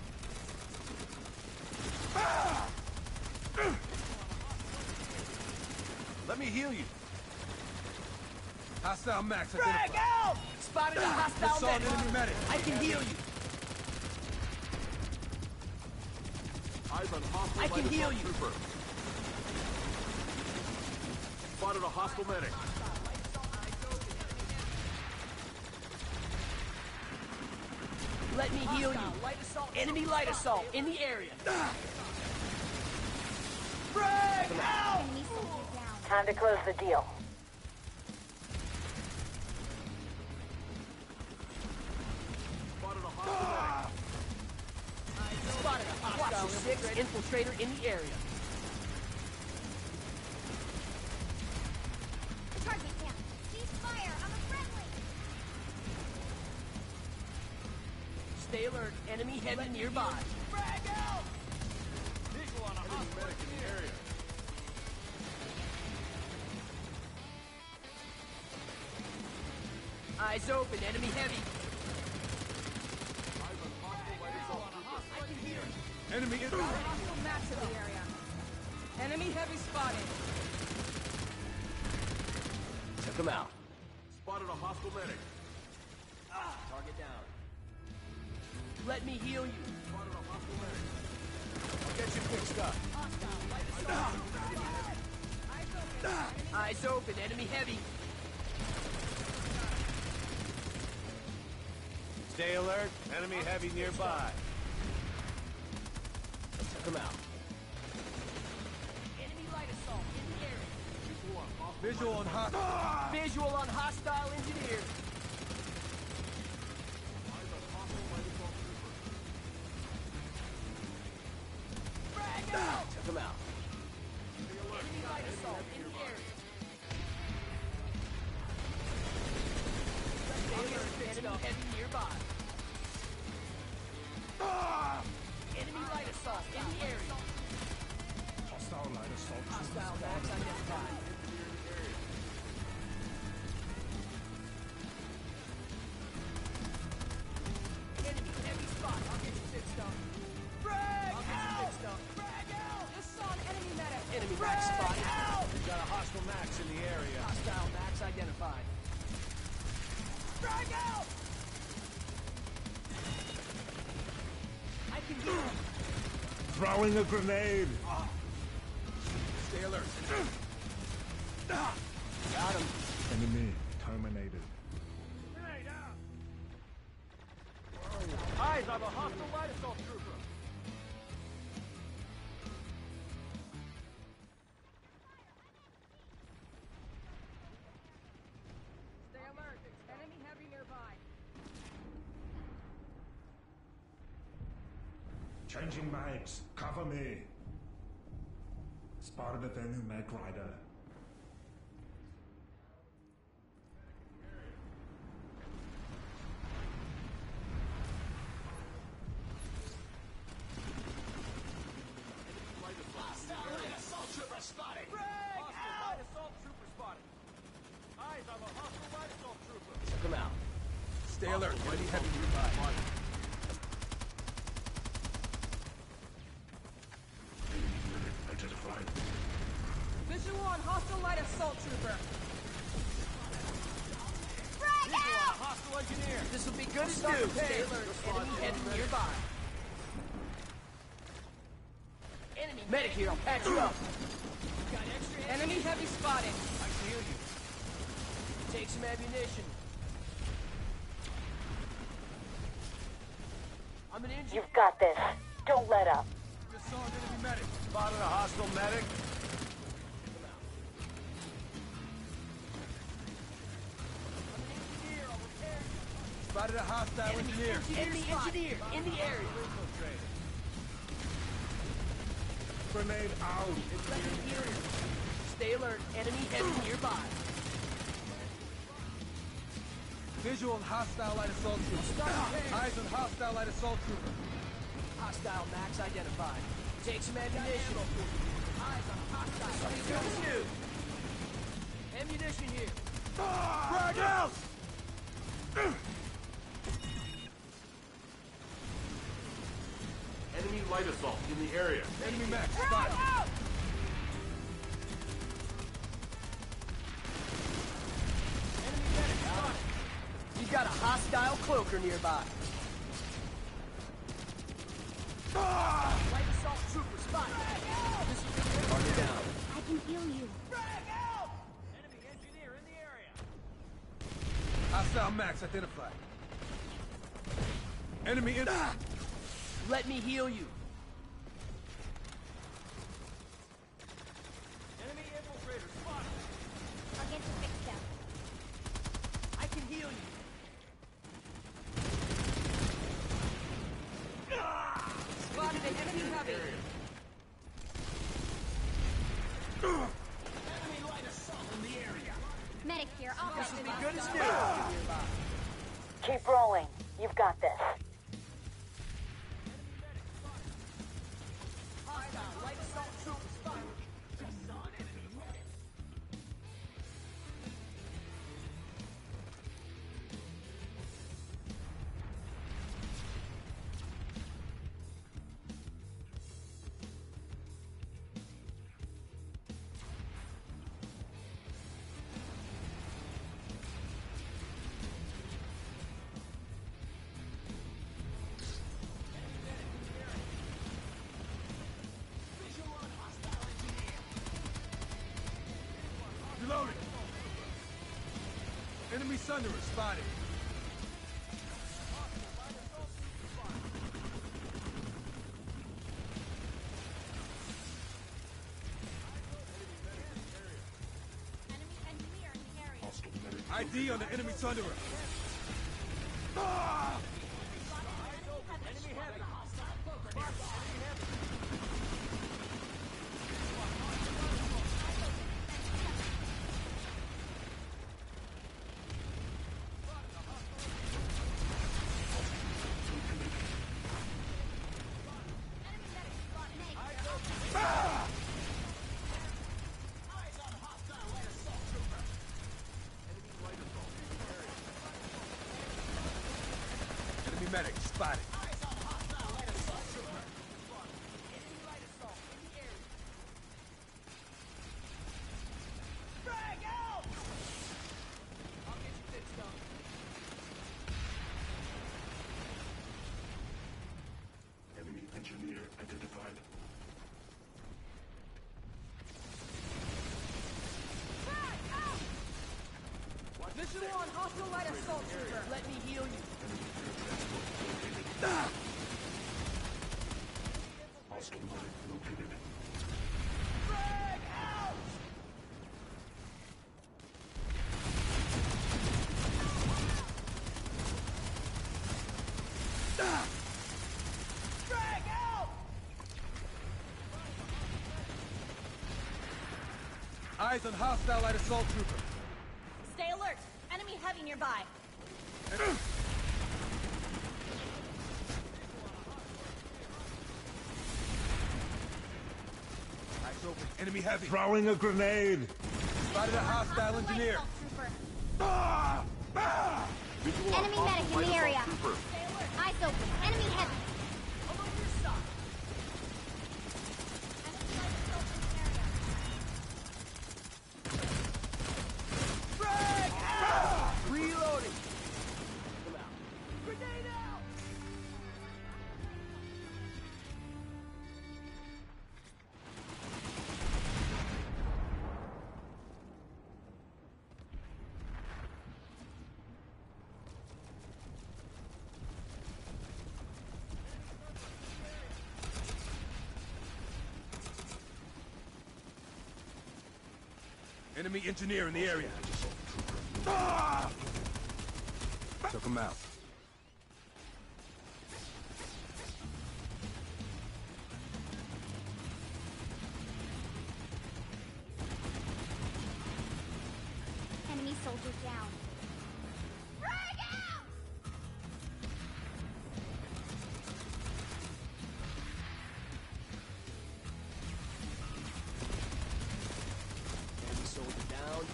Let me heal you. Hostile max Frag identified. out! Spotted a hostile Just saw an medic. enemy medic. I can heal you. Eyes on hostile I can light heal assault you. trooper. Spotted a hostile medic. Let me heal you. Enemy light assault in the area. Frag out! Enemy soldier down. Time to close the deal. Spotted a hostile 6 infiltrator in the area. Target down. Cease fire. I'm a friendly. Stay alert. Enemy heavy nearby. Frag out! Visual on a hostile medic in the area. Eyes open. Enemy heavy. I can hear it. Enemy in. Hostile max in the area. Enemy heavy spotted. Took him out. Spotted a hostile medic. Target down. Let me heal you. Spotted a hostile medic. I'll get you fixed up. Eyes open. Enemy heavy. Stay alert. Enemy heavy nearby. Took him out. Enemy light assault in the area. Visual on hot. Visual on hostile engineer. Frag out! Took him out. Enemy light assault in the area. Enemy heavy nearby. Enemy light assault in the area. Hostile light assault. Hostile max identified. Enemy heavy spot. I'll get you fixed up. Frag out! Frag out! This is on enemy medic. Enemy max spotted. We've got a hostile max in the area. Hostile max identified. Frag out! I can do it. Throwing a grenade. Stay alert. Got him. Enemy terminated. Eyes on a hostile light assault trooper. Stay alert. Enemy heavy nearby. Changing mags. Cover me. Spotted a Venu Mag Rider. Spotted. Hostile light assault trooper spotted. Eyes on a hostile light assault trooper. Took him out. Stay alert. Enemy heavy nearby. Identified. Visual on hostile light assault trooper. Visual on a hostile engineer. This will be good as new. Stay alert. Enemy heavy nearby. Enemy medic here. I'll patch you up. Got extra enemy heavy spotted. I can hear you. Take some ammunition. I'm an engineer. You've got this. Don't let up. Just saw an enemy medic. Spotted a hostile medic. Spotted a hostile engineer. Enemy engineer in the area. Grenade out. Let me heal you. Stay alert. Enemy heavy nearby. Visual on hostile light assault trooper. Eyes on hostile light assault trooper. Hostile max identified. Take some ammunition. Eyes on hostile. Good as new. Ammunition here. Frag out! Enemy light assault in the area. Enemy max spotted. Enemy medic spotted. You got a hostile cloaker nearby. Light assault trooper spotted. This is the target down. I can heal you. Enemy engineer in the area. Hostile max identified. Enemy in. Let me heal you. Enemy infiltrator spotted. I'll get you fixed up. I can heal you. heavy. Medic here. I'll This will be good as new. Keep rolling. You've got this. Hostile light assault troopers spotted. Reloading. Enemy Sunderer spotted. enemy engineer in the area. ID on the enemy Sunderer. Ah! Enemy medic spotted. Enemy engineer identified. Visual on hostile light assault trooper. Let me heal you. Hostile medic located. Eyes on hostile light assault trooper. Stay alert. Enemy heavy nearby. Eyes open. Enemy heavy. Throwing a grenade! Spotted a hostile engineer. Assault trooper. Visual on Enemy hostile medic in light the assault area. trooper. Stay alert. Eyes open. Enemy heavy. Along your side. Enemy light assault in the area. Reloading. Come out. Grenade out. Enemy engineer in the area. Ah! Took him out. Enemy soldier down. Frag out! Enemy soldier down.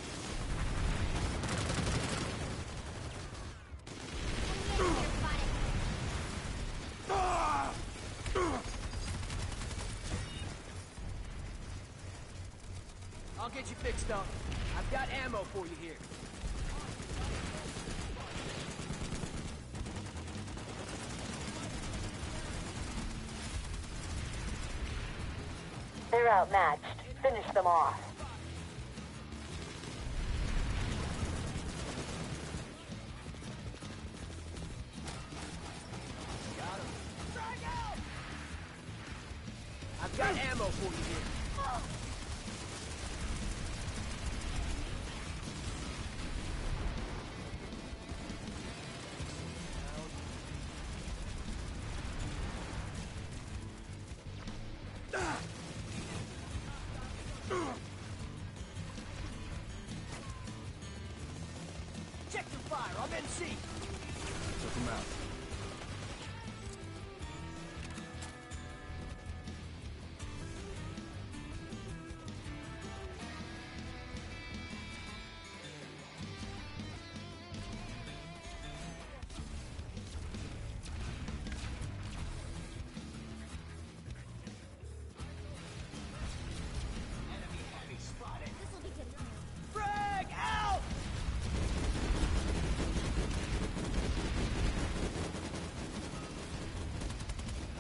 Enemy engineer spotted. I'll get you fixed up. I've got ammo for you here. They're outmatched. Finish them off. I've got ammo for you here.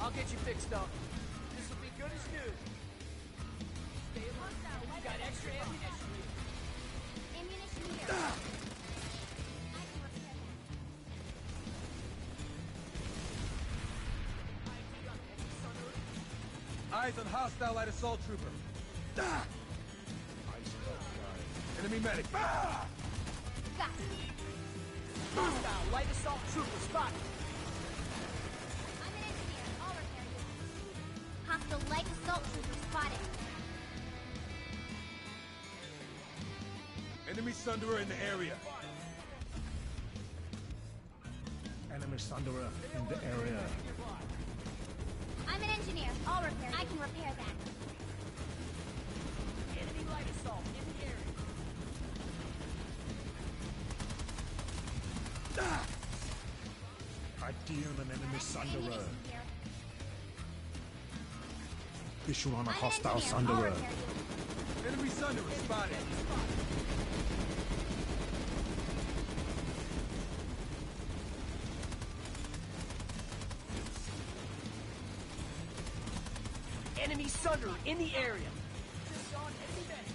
I'll get you fixed up. This will be good as new. Stay alert. You got extra ammunition. Ammunition here. I can repair that. Eyes on hostile light assault trooper. Enemy medic. Got it. Hostile light assault trooper spotted. I'm an engineer. I'll repair you. Hostile light assault trooper spotted. Enemy Sunderer in the area. Enemy Sunderer in the area. I'm an engineer. I'll repair you. I can repair that. Enemy light assault in the area. I deal an enemy Sunderer. Ammunition here. Visual on a I'm an hostile engineer. I'll Sunderer. repair you. Enemy Sunderer spotted. Enemy Sunderer in the area. Just on enemy medic.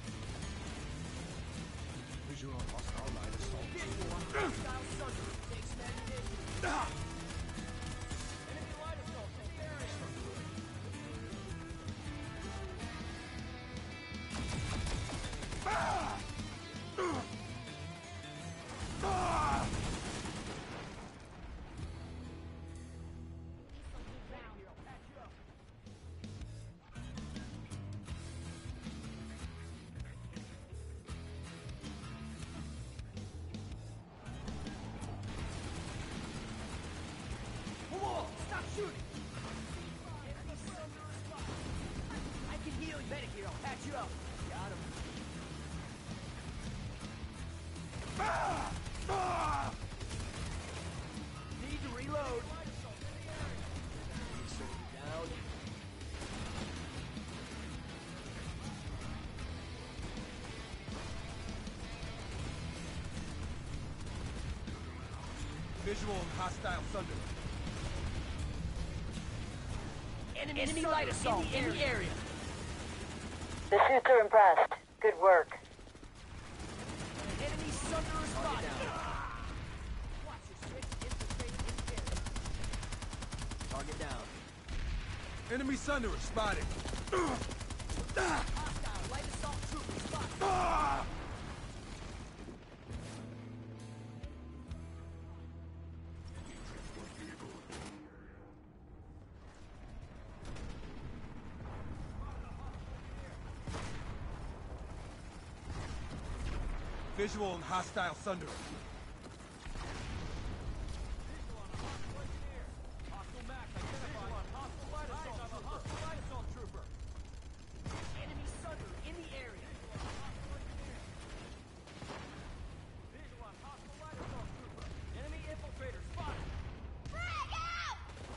Visual on hostile light assault. Visual on hostile Sunderer. Takes ammunition. Enemy light assault in the area. Whoa! Stop shooting! Enemy Sunderer spotted. I can heal you. Medic here. I'll patch you up. Got him. Need to reload. Down. Visual on hostile Sunderer. Enemy light assault in the area. The suits are impressed. Good work. Enemy Sunderer spotted. Watch your six. Infiltrate in the area. Target down. Enemy Sunderer spotted. Hostile light assault trooper spotted. Visual on hostile Sunderer. Hostile Mac identified. Hostile light assault trooper. Enemy Sunderer in the area. Visual on hostile light assault trooper. Enemy infiltrator spotted. Frag out!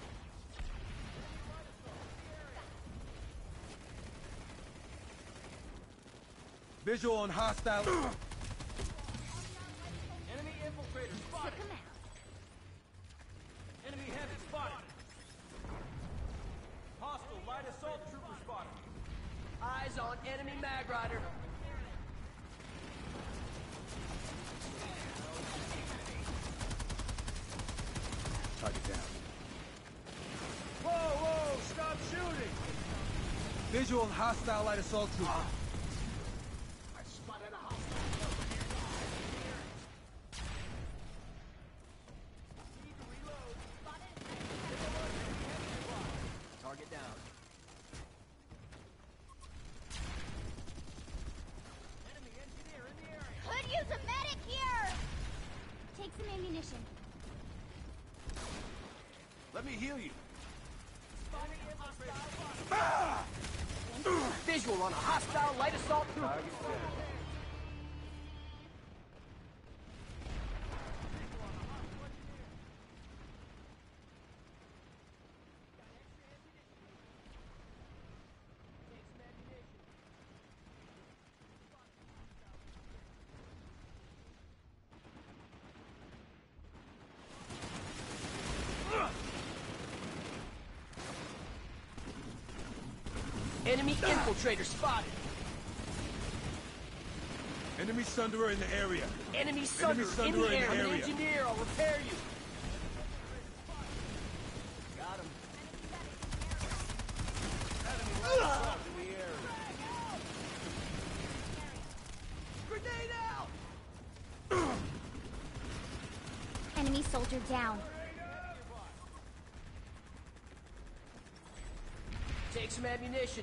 Visual on hostile. Enemy infiltrator Took spotted. him out. Enemy heavy spotted. Hostile light assault trooper spotted. Eyes on enemy mag rider. Target down. Whoa! Stop shooting! Visual on hostile light assault trooper. Target down. Enemy engineer in the area. Could use a medic here! Take some ammunition. Let me heal you. Visual on a hostile light assault trooper. Enemy infiltrator spotted. Enemy Sunderer in the area. Enemy Sunderer in the air. I'm an engineer. I'll repair you. Got him. Grenade out! Enemy soldier down. Take some ammunition.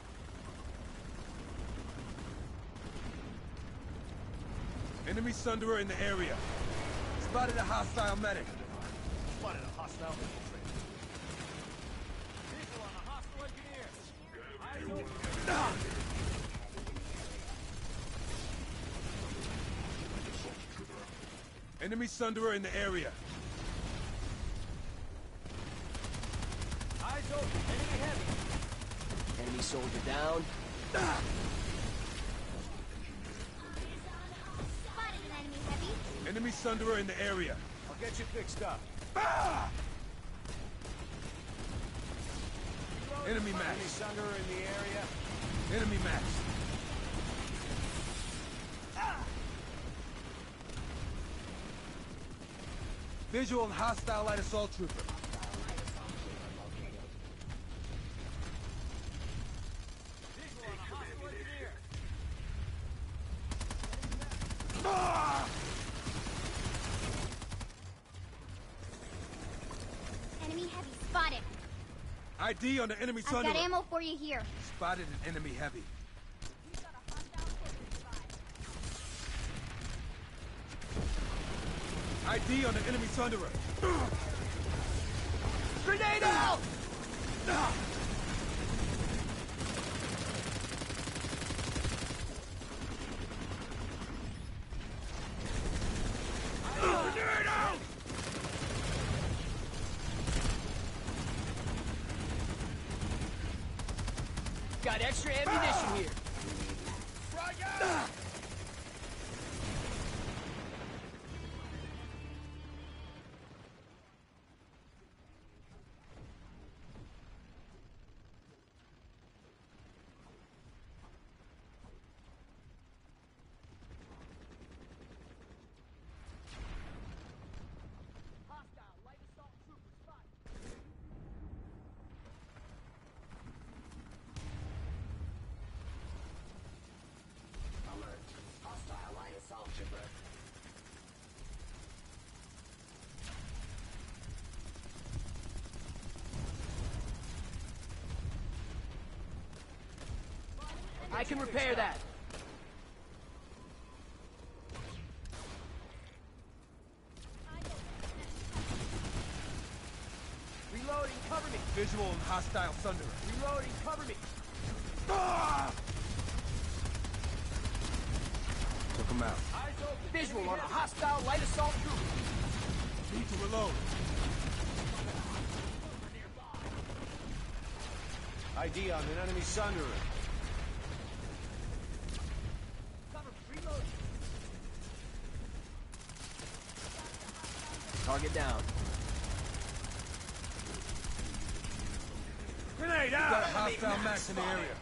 Enemy Sunderer in the area. Spotted a hostile medic. Spotted a hostile infiltrator. Visual on a hostile engineer. Eyes open. Enemy Sunderer in the area. Eyes open. Enemy heavy. Enemy soldier down. Spotted an enemy heavy. Enemy Sunderer in the area. I'll get you fixed up. Enemy Enemy max. Sunderer in the area. Enemy max. Visual on hostile light assault trooper. Visual on a hostile engineer. Enemy heavy spotted. ID on the enemy I've got Sunderer. ammo for you here. Spotted an enemy heavy. ID on the enemy Sunderer. Grenade out! Grenade out! Got extra ammunition here. Hostile light assault trooper spotted. Alert. Hostile light assault trooper. I can repair that. Reloading, cover me. Visual on hostile Sunderer. Reloading, cover me. Took him out. Eyes open. Visual on a hostile light assault trooper. Need to reload. ID on an enemy Sunderer. Cover me, reloading. Target down. Grenade out! Got a hostile max in the area.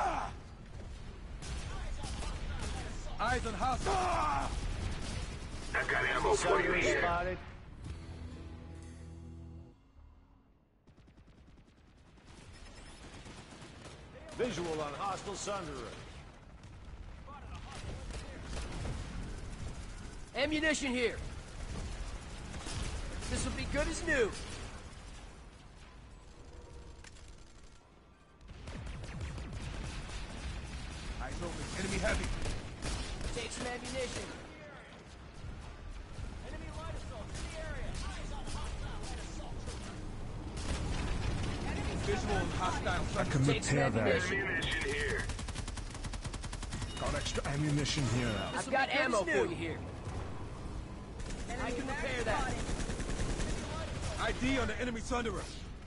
Eyes on hostile. I've got ammo for you here. Spotted. Visual on hostile Sunderer. Ammunition here. This will be good as new. Eyes open. Enemy heavy. Take some ammunition. Enemy light assault in the area. Eyes on hostile light assault trooper. Visual on hostile I Sunderer. can Take some repair that. ammunition. Ammunition here. Got extra ammunition here. I've got ammo for you here. I can repair that. ID on the enemy Sunderer.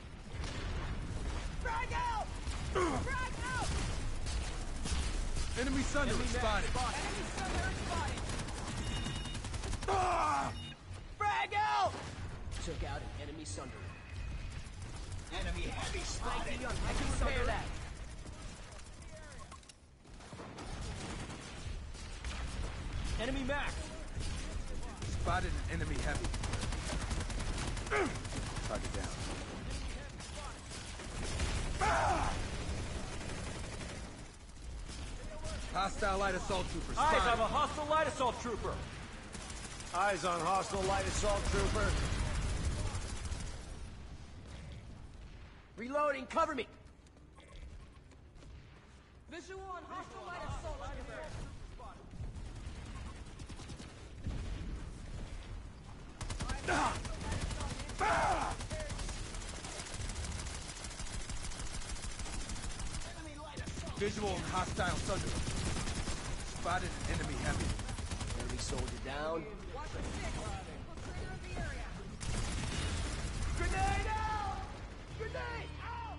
Frag out! Frag out! Enemy Sunderer spotted. Enemy Sunderer spotted! Frag out! Took out an enemy Sunderer. Enemy heavy spotted. I can repair that. Enemy max. Spotted an enemy heavy. Target down. Hostile light assault trooper Eyes spotted. on a hostile light assault trooper. Eyes on hostile light assault trooper. Reloading, cover me! Visual on hostile light assault trooper. Visual on hostile Sunderer. Spotted an enemy heavy. Enemy soldier down. Watch the stick. We'll clear of the area. Grenade out! Grenade out!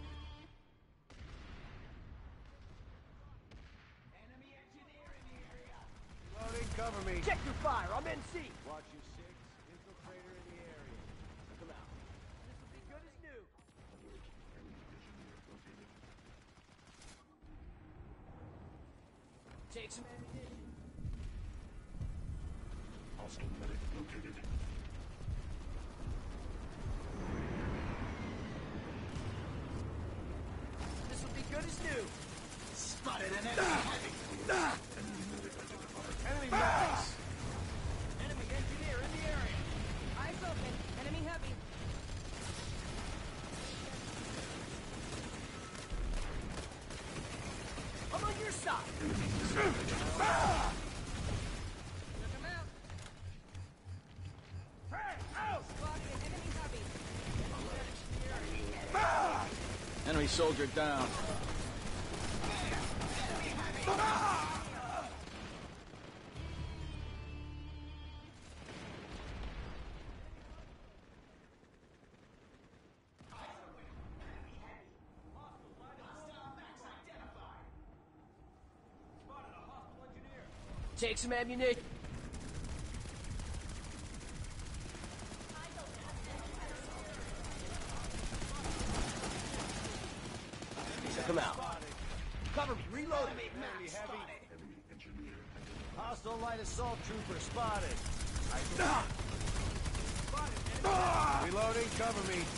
Enemy engineer in the area. Loading, cover me. Check your fire. I'm NC. Watch your six. Infiltrator in the area. Come out. This will be good as new. Take some ammunition. Hostile medic located. This will be good as new. Spotted an enemy heavy. Enemy max. Enemy engineer in the area. Eyes open. Enemy heavy. I'm on your side. Took him out. Hey, out! Spotted an enemy heavy. Enemy soldier down. Take some ammunition. Check him out. Cover me. Reload. Enemy heavy. Enemy engineer identified. Hostile light assault trooper spotted. Reloading, cover me.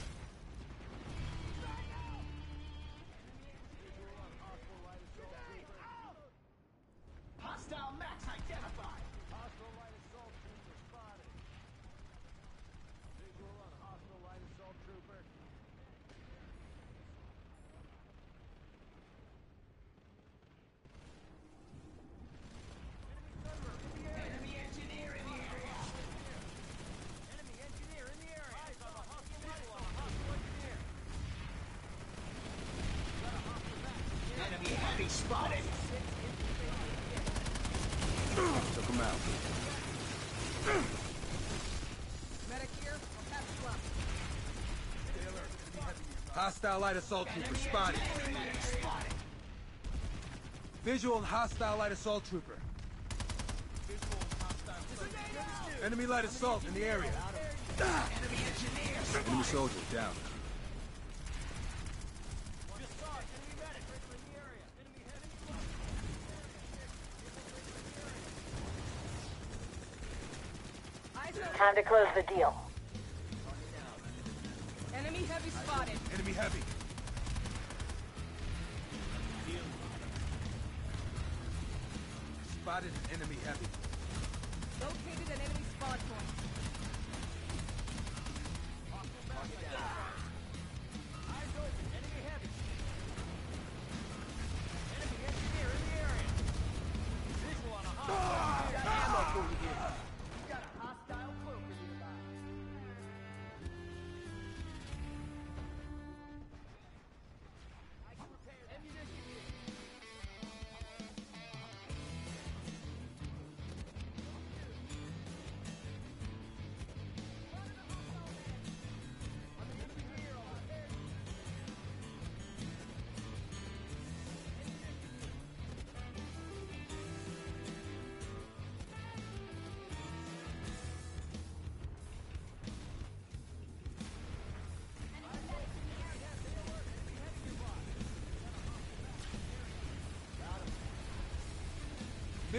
Hostile max identified. Hostile light assault trooper spotted. Visual on hostile light assault trooper. Enemy engineer in the area. Enemy engineer in the area. Eyes on a hostile visual on a hostile engineer. Enemy heavy spotted. Took him out. Medic here. I'll patch you up. Hostile light assault trooper spotted. Visual on hostile light assault trooper. Enemy light assault in the area. Enemy engineer. Enemy soldier down. Just saw it. Enemy medic. In the area. Enemy heavy. Eyes open. Time to close the deal. Enemy heavy spotted. Enemy heavy. Spotted an enemy heavy. Located an enemy spawn point. Eyes open. Enemy heavy. Enemy engineer in the area. Visual on a hostile. Got ammo for you here. You got a hostile cloaker nearby. I can repair that. Ammunition.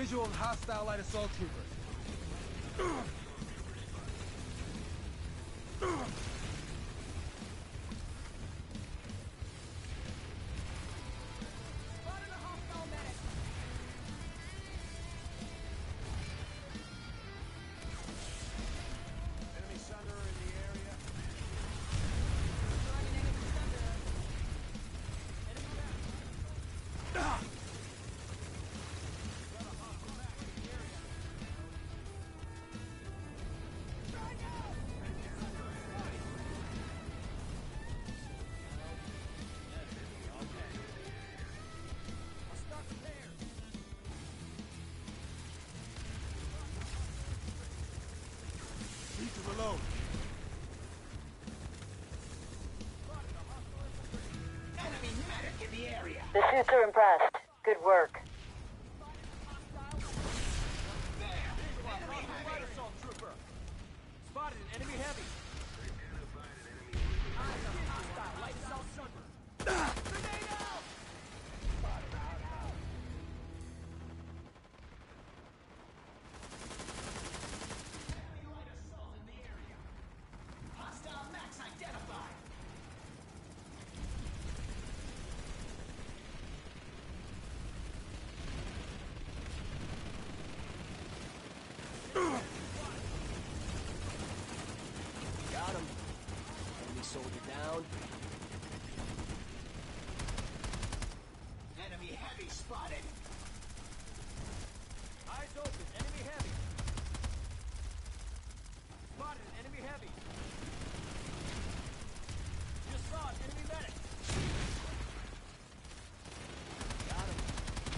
Visual of hostile light assault troopers. Spotted a hostile medic. Enemy Sunderer in the area. Destroying an enemy Sunderer. Enemy down. Need to reload. Enemy medic in the area. The suits are impressed. Good work. Enemy light assault trooper. Spotted an enemy heavy. Hostile light assault trooper. Grenade out! Enemy light assault in the area. Hostile max identified. Got him. Enemy soldier down. Enemy heavy spotted. Eyes open. Enemy heavy. Spotted an enemy heavy. Just saw an enemy medic. Got him.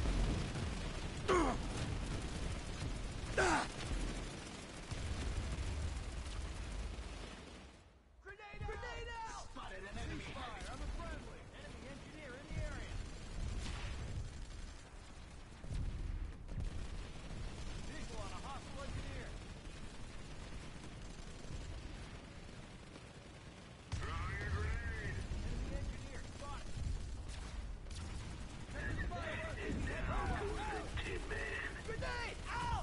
Grenade out! Spotted an enemy heavy. I'm a friendly. Enemy engineer in the area. Visual on a hostile engineer. Enemy engineer spotted. Grenade out!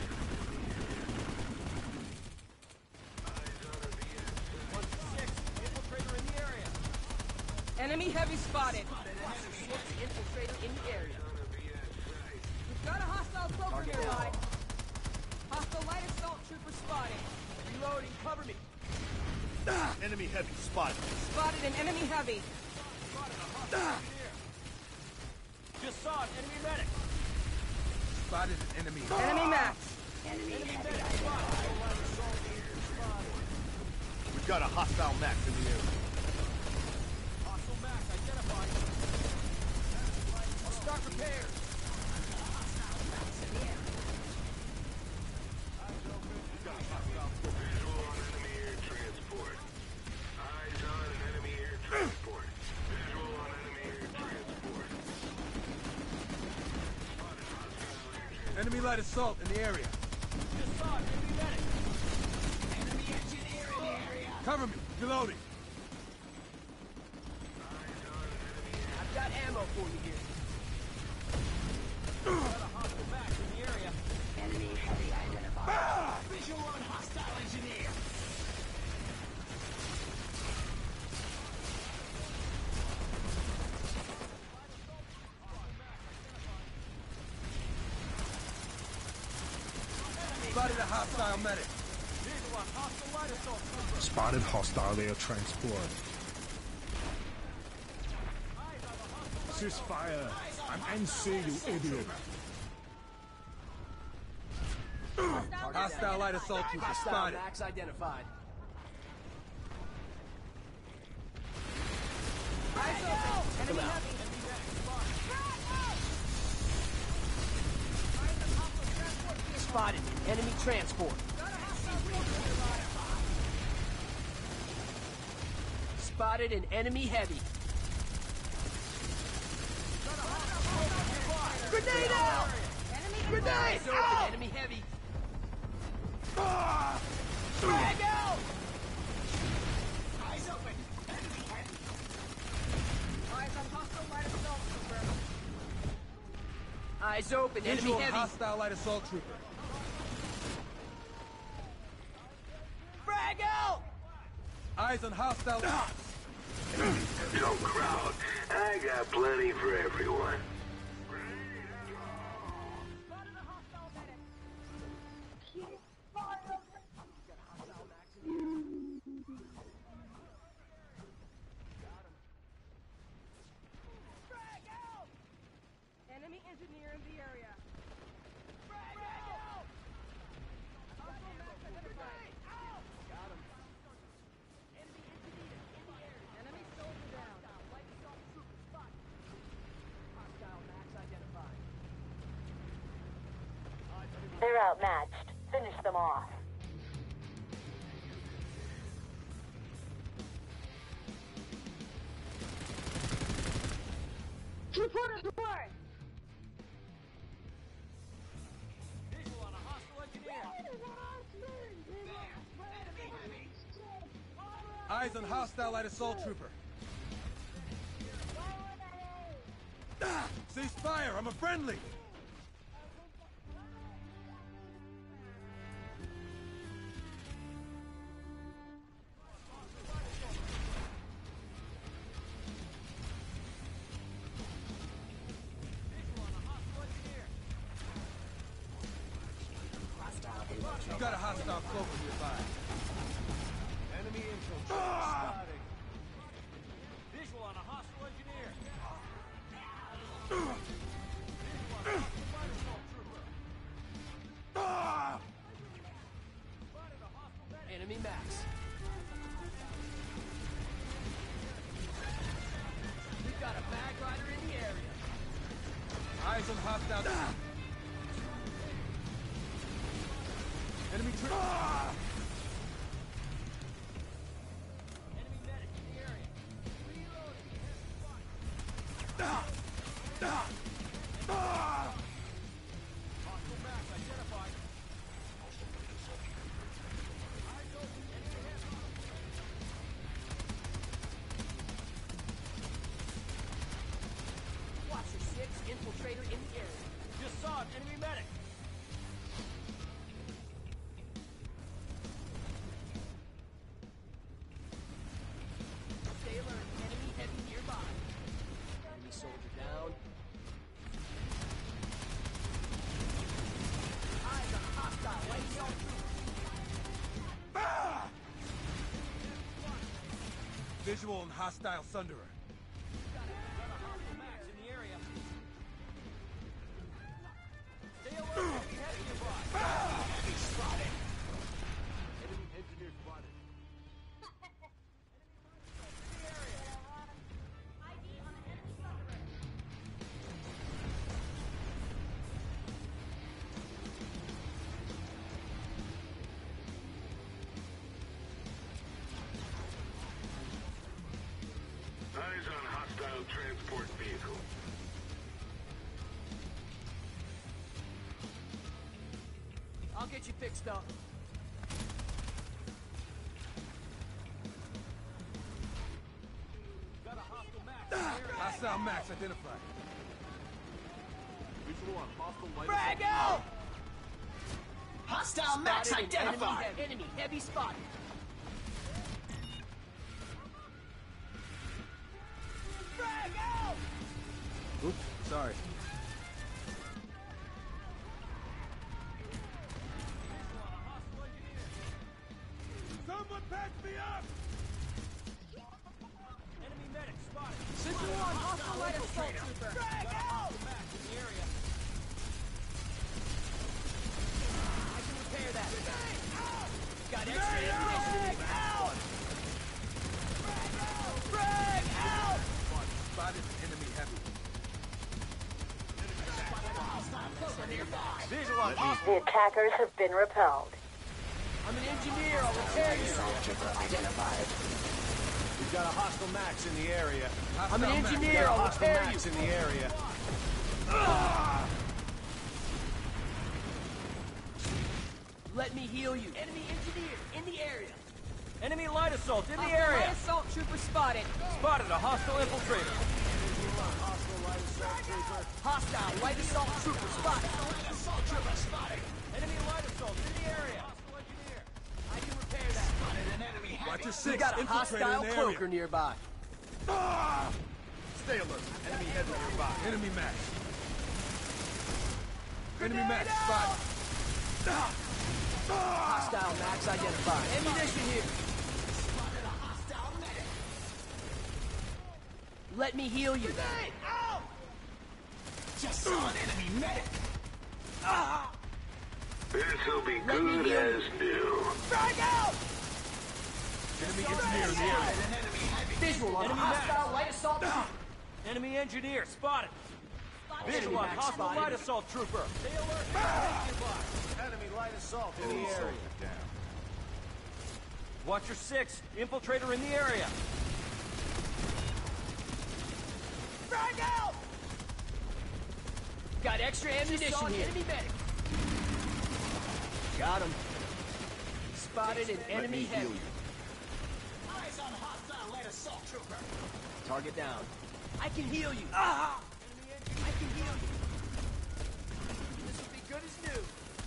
One six. Infiltrator in the area. Enemy heavy spotted. Infiltrator in the area. We've got a hostile trooper nearby. Hostile light assault trooper spotted. Reloading. Cover me. Enemy heavy spotted. Spotted an enemy heavy. Spotted a hostile engineer. Just saw an enemy medic. Spotted an enemy. Enemy max. Enemy medic spotted. We've got a hostile max in the area. Hostile max identified. I'll start repairs. Visual on enemy air transport. Eyes on enemy air transport. Visual on enemy air transport. Spotted hostile air transport. Enemy light assault in the area. Just saw an enemy medic. Enemy engineer in the area. Cover me. Reloading. I've got ammo for you here. Got a hostile max in the area. Enemy heavy identified. Visual on hostile engineer. Spotted a hostile medic. Visual on hostile light assault trooper. Spotted hostile air transport. Ceasefire. I'm NC, you idiot. Hostile light assault trooper Hostile spotted. max identified. Eyes open. Enemy heavy. Spotted enemy transport. Spotted an enemy heavy. Grenade out! Grenade out! Enemy heavy. Drag out! Eyes open. Enemy heavy. Eyes on hostile light assault trooper. Eyes open, enemy Visual heavy. hostile light assault trooper. Frag out! Eyes on hostile. Don't crowd. I got plenty for everyone. Enemy engineer in the area. Frag out! Got him. Enemy engineer in the area. Enemy soldier down. Light assault trooper spotted. Hostile max identified. They're outmatched. Finish them off. Report at the word. Visual on a hostile engineer. Eyes on hostile light assault trooper. Cease fire! I'm a friendly! You got a hostile cloaker nearby. Enemy infiltrator spotted. Visual on a hostile engineer. Visual on a hostile light assault trooper. Spotted a hostile medic. Enemy max. We've got a bag rider in the area. Eyes on hostile. Enemy Enemy medic in the area. Reloading. Hostile max identified. Eyes open. Enemy heavy. Watch your six. Infiltrator in the area. Just saw an enemy medic. Stay alert. Enemy heavy nearby. Enemy soldier down. Eyes on hostile light assault trooper. Visual on hostile Thunderer. Got a hostile max in the area. Stay alert. Enemy heavy nearby. Enemy spotted. Enemy engineer spotted. ID on an enemy submarine. Eyes on hostile transport vehicle. I'll get you fixed up. Got a hostile max in the area. Hostile max identified. Visual on hostile light Frag out! Hostile max Spotted an identified. Enemy heavy spotted. Frag out! Oops, sorry. Someone back me up! Enemy medic spotted. Visual on hostile light assault trooper. Frag out! Max in the area. I can repair that. Got extra ammunition. Frag out! Frag out! Spotted enemy heavy. Visual on hostile. The attackers have been repelled. I'm an engineer. I'll repair you. We've got a hostile max in the area. I'm an Hostile engineer. Got a I'll hostile repair max you. in the area. Let me heal you. Enemy engineer in the area. Enemy light assault in the Hostile area. light assault trooper spotted. Spotted a hostile infiltrator. Hostile Hostile light assault trooper spotted. Light assault trooper spotted. Enemy light assault in the area. Hostile engineer. I can repair that. Spotted an enemy heavy. Watch your We six. got a Infiltrator hostile in the cloaker area. nearby. Stay alert. Enemy heavy nearby. Enemy max. Enemy max spotted. Hostile max identified. Ammunition here. Spotted a hostile medic. Let me heal you. Ow! Just saw an enemy medic. This'll be Let me good heal as new. Frag out! Enemy engineer in the area. Spotted an enemy heavy. Visual on a Enemy hostile light assault trooper. Enemy engineer spotted. Enemy Visual on max hostile spotted. light assault trooper. Stay alert. Enemy light assault in the area. Watch your six. Infiltrator in the area. Frag out! Got extra ammunition here. Enemy medic. Got him. Spotted an enemy heavy. Eyes on hostile light assault trooper. Target down. I can heal you. I can heal you. This will be good as new.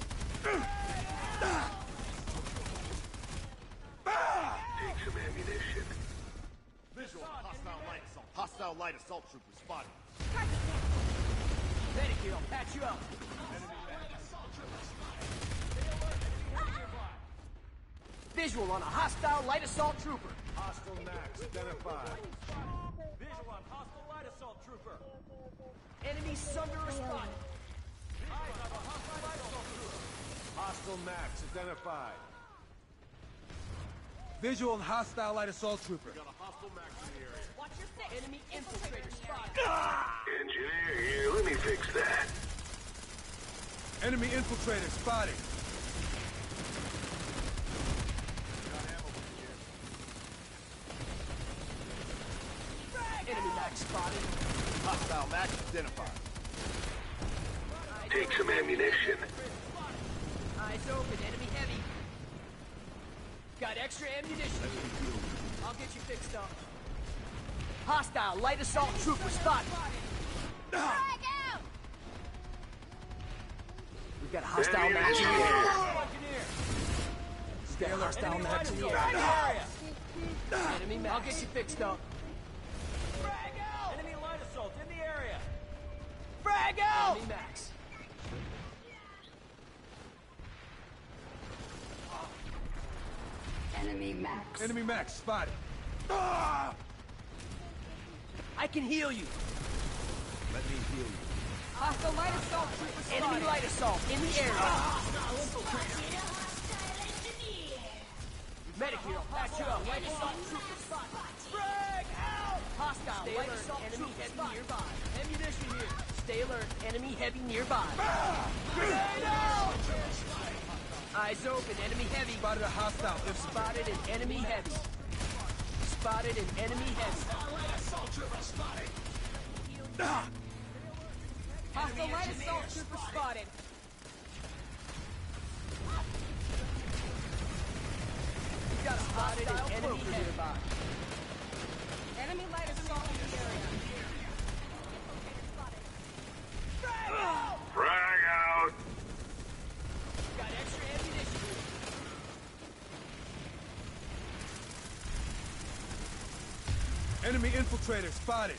Take some ammunition. Visual on hostile light assault. Hostile light assault trooper spotted. Medic here, I'll patch you up. Visual on a hostile light assault trooper. Hostile max identified. Visual on hostile light assault trooper. Enemy sunderer spotted. Eyes on the hostile light assault trooper. Hostile max identified. Visual and hostile light assault trooper. Got a hostile max in the area. Watch your six. Enemy infiltrator spotted. Engineer here, let me fix that. Enemy infiltrator spotted. Enemy max spotted. Hostile max identified. Take some ammunition. Eyes open, enemy heavy. Got extra ammunition. I'll get you fixed up. Hostile light assault trooper spotted. Frag out! We've got a hostile Enemy max in the engineer. area. Engineer. Got a hostile Enemy light max in the assault in area. the area. Enemy max. I'll get you fixed up. Frag out. Enemy light assault in the area. Frag out! Enemy max. Enemy max. Enemy max spotted. I can heal you. Let me heal you. Hostile light assault trooper spotted. Enemy light assault in the area. Medic here, I'll patch you up. Light assault trooper spotted. Frag out! Hostile light assault enemy heavy nearby. Ammunition here. Stay alert. Enemy heavy nearby. Grenade out! Eyes open. Enemy heavy. Spotted a hostile infiltrator. Spotted an enemy heavy. Spotted an enemy heavy. Light assault trooper spotted. Hostile light assault trooper spotted. We've got a spotted an enemy nearby. Enemy light assault in the area. Frag out! Frag out. Got extra ammunition. Enemy infiltrator spotted.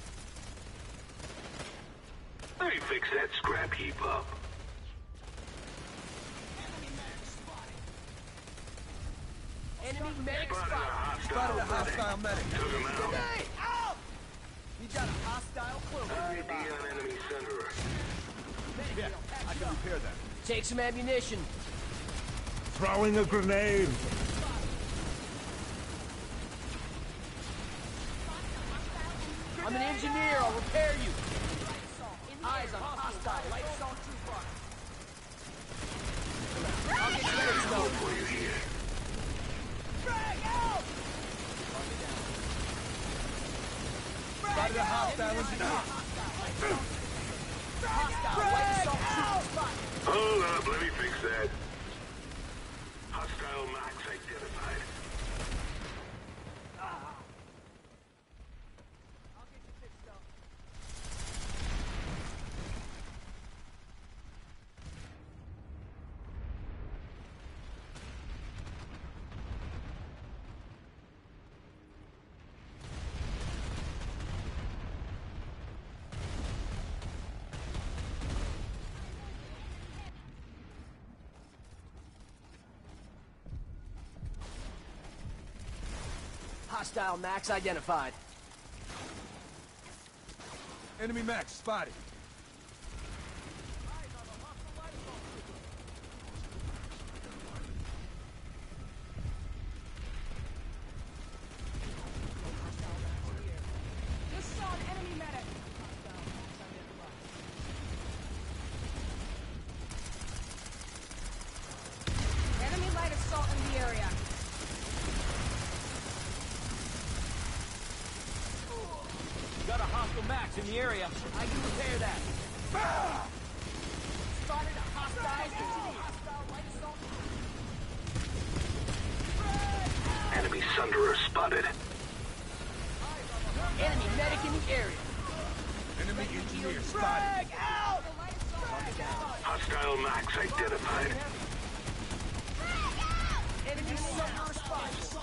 Let me fix that scrap heap up. Enemy medic Spotted a spotted. Spotted a hostile medic. hostile medic. Took him out. Grenade out! We got a hostile cloaker ID nearby. on enemy sunderer. Yeah, I can repair that. Take some ammunition. Throwing a grenade. I'm an engineer. I'll repair you. Eyes on hostile light assault trooper. I'll get you fixed up. For you here. Frag out! Spotted a hostile engineer. Hostile light assault trooper spotted. Hold up, let me fix that. Hostile max identified. I'll get you fixed up. Hostile max identified. Enemy max spotted. Just saw an enemy medic. Enemy light assault in the area. Got a hostile max in the area. I can repair that. Spotted a hostile light assault. Enemy Sunderer spotted. Enemy medic in the area. Enemy engineer spotted. Out! Hostile max identified. Enemy Sunderer spotted.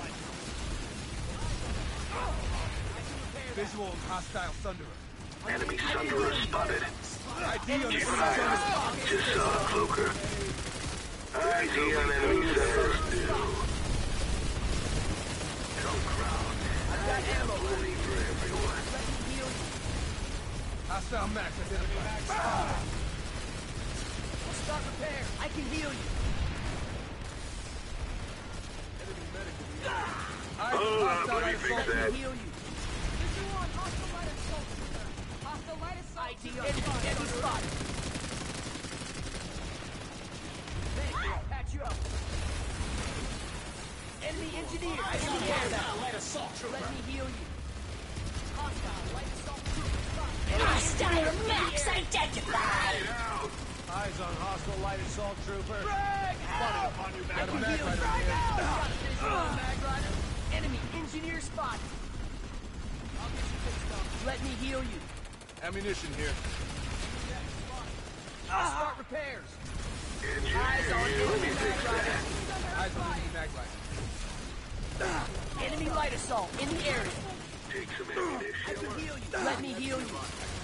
Visual on hostile Thunderer. Enemy Sunderer spotted. ID on enemy Keep an eye Thunderer. on it. Just saw a cloaker. ID on enemy Sunderer. Don't crowd. I've got ammo. Plenty for everyone. Let me heal you. Hostile max identified. Start repair. I can heal you. Hold on, let me fix that. Heal you. Visual on hostile light assault trooper. Hostile light assault ID trooper. enemy spotted. Thank you. I'll patch you up. Enemy engineer. I can repair that. Light assault trooper. Let me heal you. Hostile light assault trooper spotted. Hostile max identified. Eyes on hostile light assault trooper. Frag out! Upon you, I Mag can Rider. heal you. Frag out! Got a visual on Mag Rider. Enemy engineer spotted. I'll get you fixed up. Let me heal you. Ammunition here. I'll start repairs. Engineer, Eyes on let me enemy fix Mag Rider. that. Eyes on enemy mag light. Enemy light assault in the area. Take some I can ammunition. heal you. Let me heal you.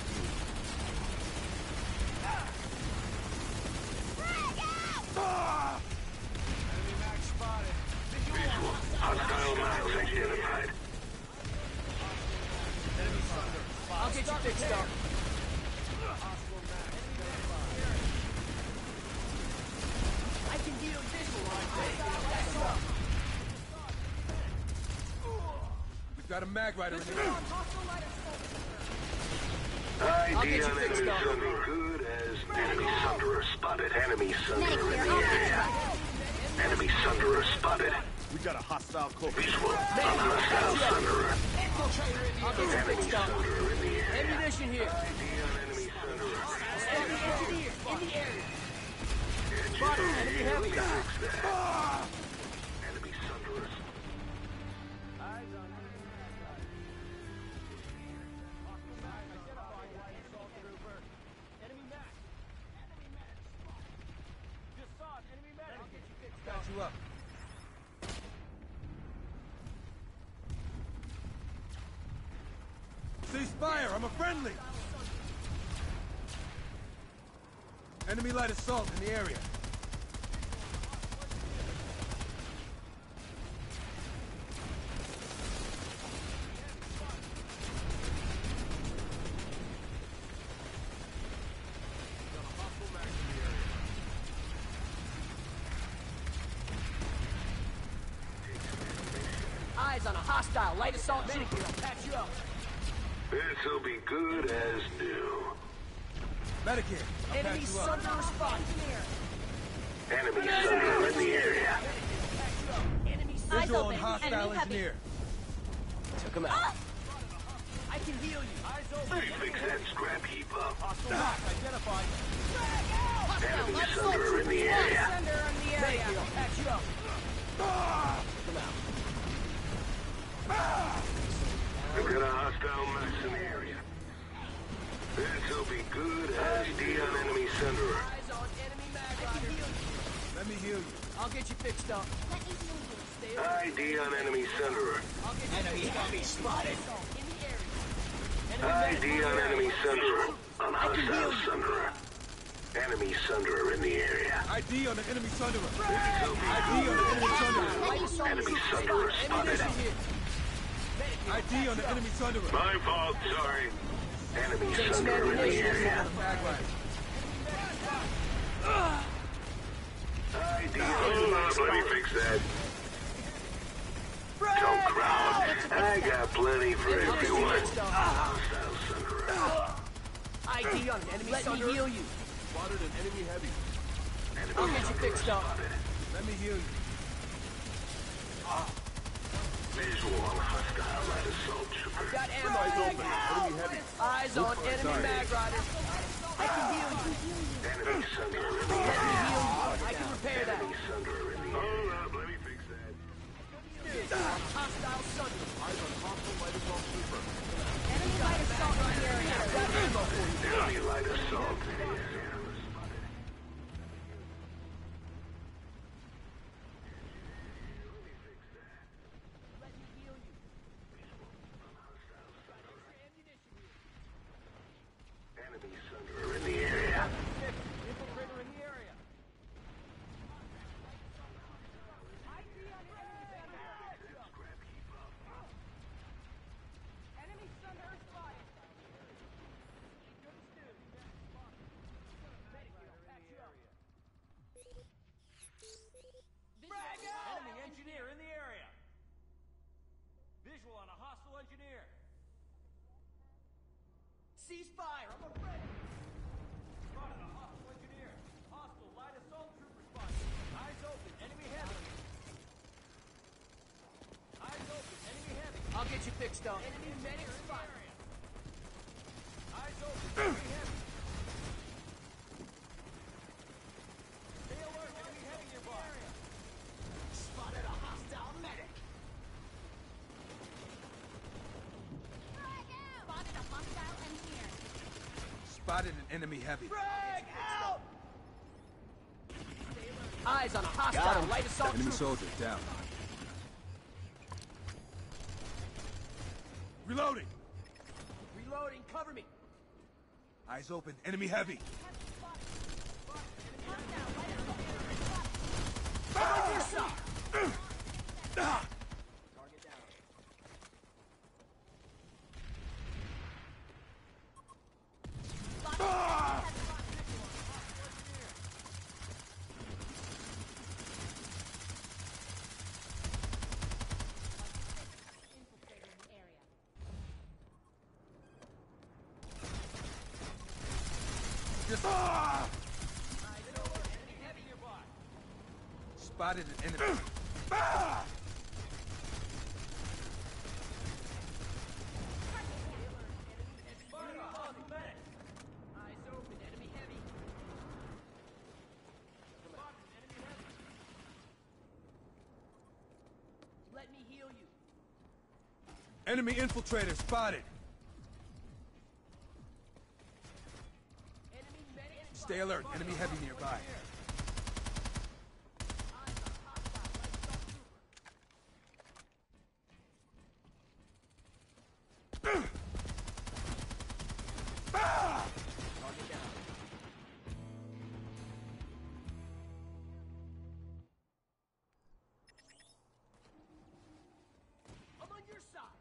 Enemy max spotted. Visual. Hostile max identified. Enemy Thunder. I'll get you fixed up. I can heal visual on We've got a mag rider in Visual here. on hostile light assault trooper. ID get you on fixed enemy up. Sunderer. Good as enemy Sunderer spotted. Enemy Sunderer in the area. Enemy Sunderer spotted. We got a hostile cloaker. Visual on hostile Sunderer. I'll get you Enemy fixed up. Sunderer in the area. Ammunition here. ID on enemy Sunderer. Enemy engineer in the area. Engineer, let me fix that. Enemy Sunderer. Got you up. Cease fire! I'm a friendly! Enemy light assault in the area. Eyes on a hostile light assault trooper. I'll patch you up. This'll be good as new. Medic here. I'll Enemy patch you up. Sunderer spotted. Enemy Sunderer in the area. Enemy Visual on open. hostile Enemy heavy. engineer. Took him out. I can heal you. Let me fix that scrap heap up. Identified. Enemy Sunderer in the area. Thunder in the Thank area. you. I'll patch you up. Took him out. I've got a hostile max in the area. This'll be good as D on enemy Sunderer. Eyes on enemy Mag Rider. Let me heal you. I'll get you fixed up. Let me heal you. Stay alert. ID on enemy Sunderer. I'll get you Enemy heavy spotted. in the area. ID on enemy Sunderer. On hostile Sunderer. Enemy Sunderer in the area. ID on the enemy Thunderer. This'll be ID on the enemy Thunderer. Enemy Sunderer spotted. Ammunition here. ID on the enemy Thunderer. My fault, sorry. Enemy Take some Thunderer in the ammunition. area. Magline. ID. Hold up, let me fix that. Don't crowd. I got plenty for everyone. Hostile Thunderer. ID on an enemy Let me heal you. Spotted an enemy heavy. I'll get you fixed up. Let me heal you. Visual on hostile light assault trooper. Got ammo. Eyes open. Enemy heavy. Eyes on enemy mag rider. I can heal you. Enemy Thunderer in the Let me area. heal you. I can repair that. Enemy Thunderer in the area. Hold up, let me fix that. Hostile Thunder. Eyes on hostile light assault trooper. Enemy light assault in the area. Got ammo for you. Enemy light assault in the area. Let me heal you. Enemy Thunderer in the area. Infiltrator in the area. Enemy Thunder spotted. Enemy engineer in the area. Visual on a hostile engineer. Cease fire. I'm afraid. Spotted a hostile engineer. Hostile light assault trooper spotted. Eyes open. Enemy heavy. Eyes open. Enemy heavy. I'll get you fixed up. Enemy medic spotted. Eyes open. Enemy heavy. Stay alert. Enemy heavy nearby. Spotted a hostile medic. Spotted a hostile engineer. Spotted an enemy heavy. Frag out! Eyes on a hostile light assault Enemy trooper. soldier down. Reloading. Reloading. Cover me. Eyes open. Enemy heavy. On your side. Ah! Target down. Ah! Infiltrated the area. Just ah! Eyes over. Enemy heavy nearby. Spotted an enemy. Ah! Spotted a hostile medic. Eyes open. Enemy heavy. Spotted enemy heavy. Let me heal you. Enemy infiltrator spotted. Enemy medic spotted. Stay alert. Enemy heavy nearby. Eyes on hostile light assault trooper. Ah! Target down. I'm on your side.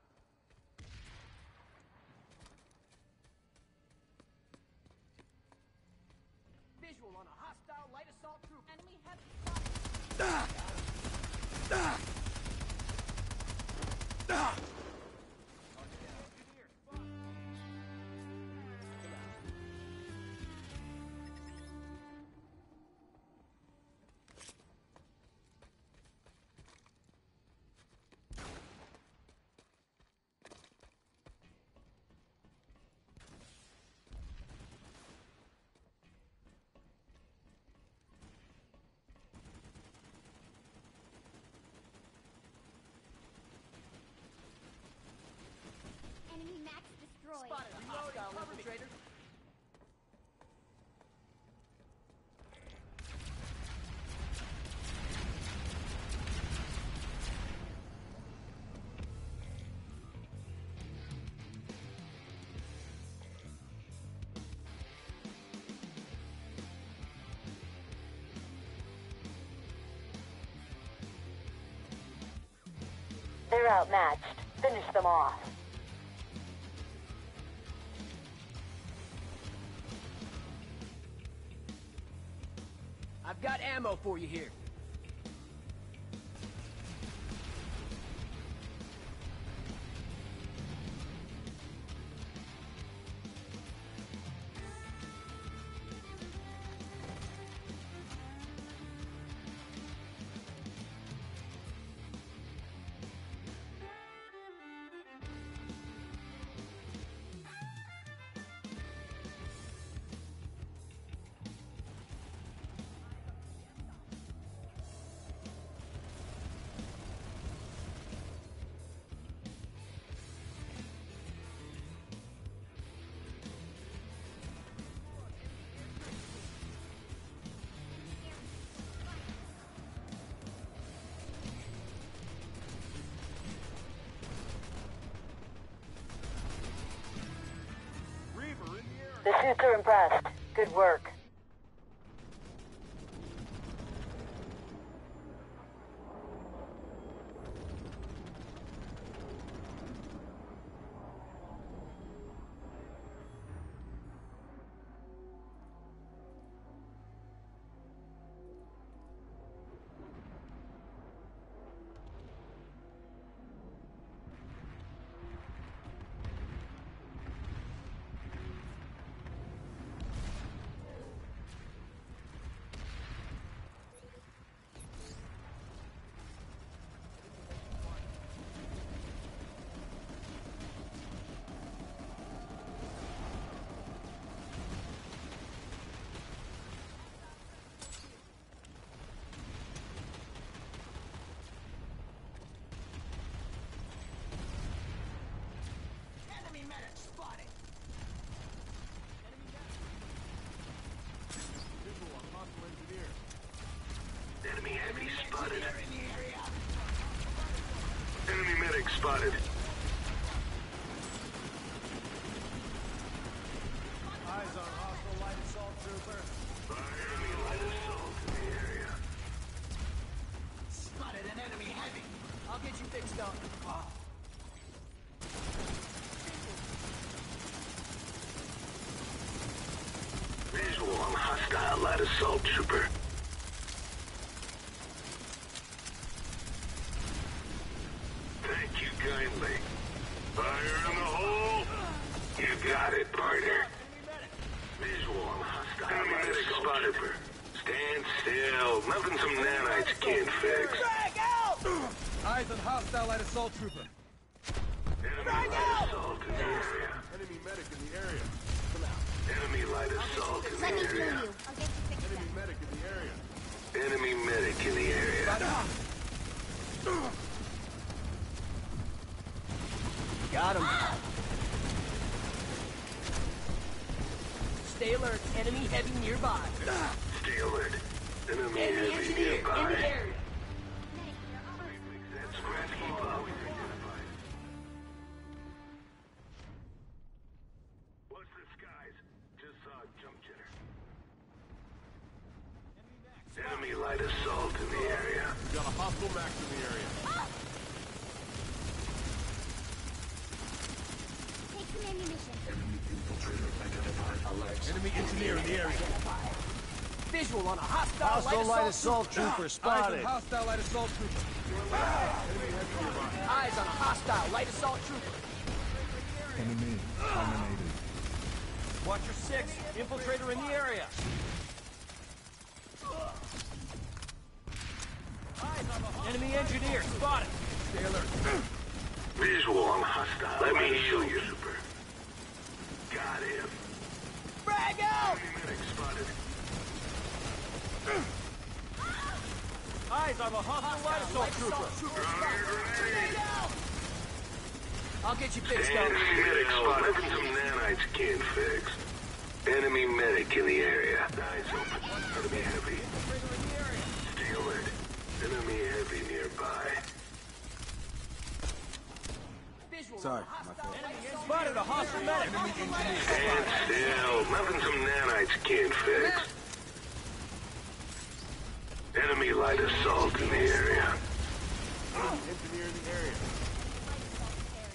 Visual on a hostile light assault trooper. Enemy heavy spotted. Ah! Ah! Ah! Engineer spotted. Enemy max destroyed. Spotted a hostile infiltrator. They're outmatched. The finish them off. I've got ammo for you here. The suits are impressed. Good work. Enemy medic spotted. Visual on hostile engineer. Enemy heavy spotted. Enemy medic spotted. Eyes on hostile light assault trooper. Enemy light assault in the area. Spotted an enemy heavy. I'll get you fixed up. Visual on hostile light assault trooper. Thank you kindly. Fire in the hole. You got it, partner. Visual on hostile light assault trooper. Stand still. Nothing some nanites can't fix. Drag out! Eyes on hostile light assault trooper. Enemy light assault in the area. Enemy medic in the area. Enemy light assault in the Let me heal area. you. I'll get you fixed Enemy up. medic in the area. Enemy medic in the area. Got him. Stay alert. Enemy heavy nearby. Stay alert. Enemy Enemy heavy engineer in nearby. the area. Scratch keep up. What's this, guys? Just saw a jump jitter. Enemy light assault in the area. Got a hostile max in the area. Take some ammunition. Enemy engineer in the area. Visual on a hostile, Hostile light assault assault trooper Eyes on spotted. hostile light assault trooper. Eyes on a hostile light assault trooper. Enemy dominated. Watch your six. Infiltrator in the area. Enemy engineer spotted. Stay alert. Visual on hostile. Let me heal you, super. Got him. Frag out! Enemy medic spotted. Eyes on a hostile light assault trooper. Grenade. I'll get you fixed up. Enemy medic spotted. Nothing some nanites can't fix. Enemy medic in the area. Eyes open. Enemy heavy. Stay alert. Enemy heavy nearby. Sorry, my fault. Spotted a hostile medic. Stand still. Nothing some nanites can't fix. Enemy light assault in the area. Engineer in the area.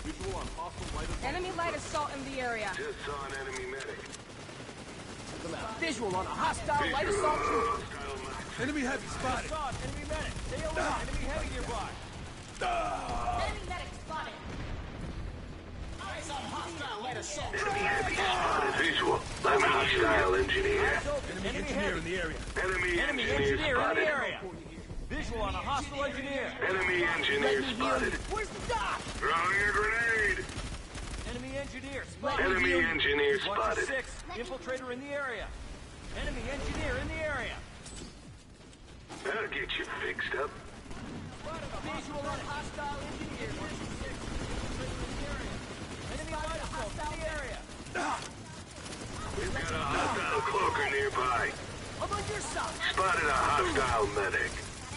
Visual on hostile light assault. Enemy light assault in the area. Just saw an enemy medic. Visual on a hostile light assault trooper. Hostile max. Enemy heavy spotted. Saw enemy medic. Stay alert. Enemy heavy nearby. Enemy medic spotted. Eyes on hostile light assault. Enemy heavy spotted. Visual. I'm a hostile engineer. Enemy engineer in the area. Enemy Enemy engineer engineer in spotted. the area. Visual on a hostile engineer. Enemy engineer spotted. Where's the dock? Throwing a grenade. Enemy engineer spotted. Enemy engineer 1 to spotted. 6. Infiltrator in the area. Enemy engineer in the area. That'll get you fixed up. Visual on hostile engineer. 1 to 6. Infiltrator in the area. Enemy light assault in the area. We've got a hostile cloaker nearby. I'm on your side. Spotted a hostile medic.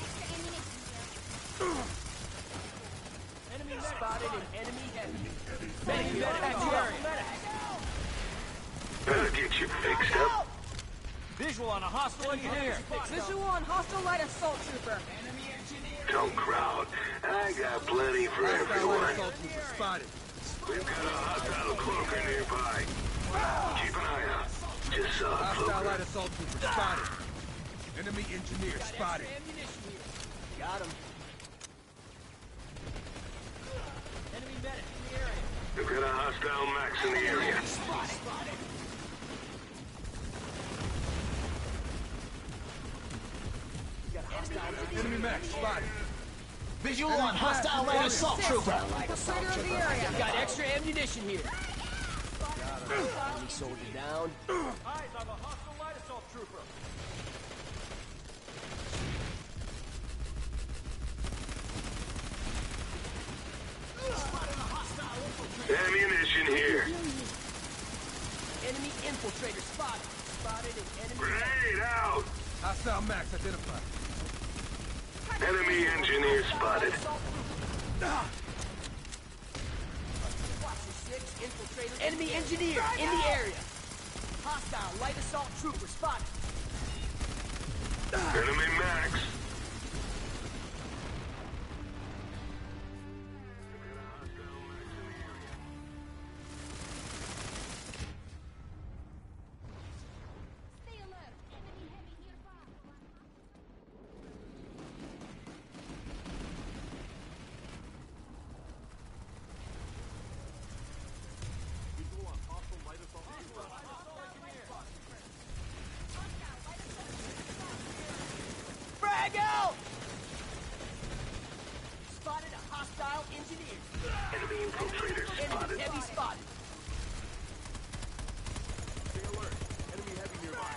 Enemy spotted an enemy heavy. Enemy medic in the area. That'll get you fixed up. Visual on a hostile engineer. Visual on hostile light assault trooper. Don't crowd. I got plenty for Hostile light everyone. assault trooper spotted. We've got a hostile cloaker nearby. Keep an eye out. Just saw a Hostile cloaker. light assault trooper spotted. Enemy engineer spotted. Ammunition here. Got him. Enemy medic in the area. We've got a hostile max in the area. Enemy max spotted. Visual on hostile light assault trooper. Infiltrator in the area. Got extra ammunition here. Enemy soldier down. Eyes on a hostile light assault trooper. Ammunition here. Enemy infiltrator spotted. Spotted an enemy. Grenade out. Hostile max identified. Enemy engineer spotted. Enemy engineer in the area. Hostile light assault trooper spotted. Enemy max. Stay alert. Enemy heavy nearby. Visual on hostile light assault trooper. Frag out! Spotted a hostile engineer. Enemy infiltrator Enemy spotted. heavy spotted. Stay alert. Enemy heavy nearby.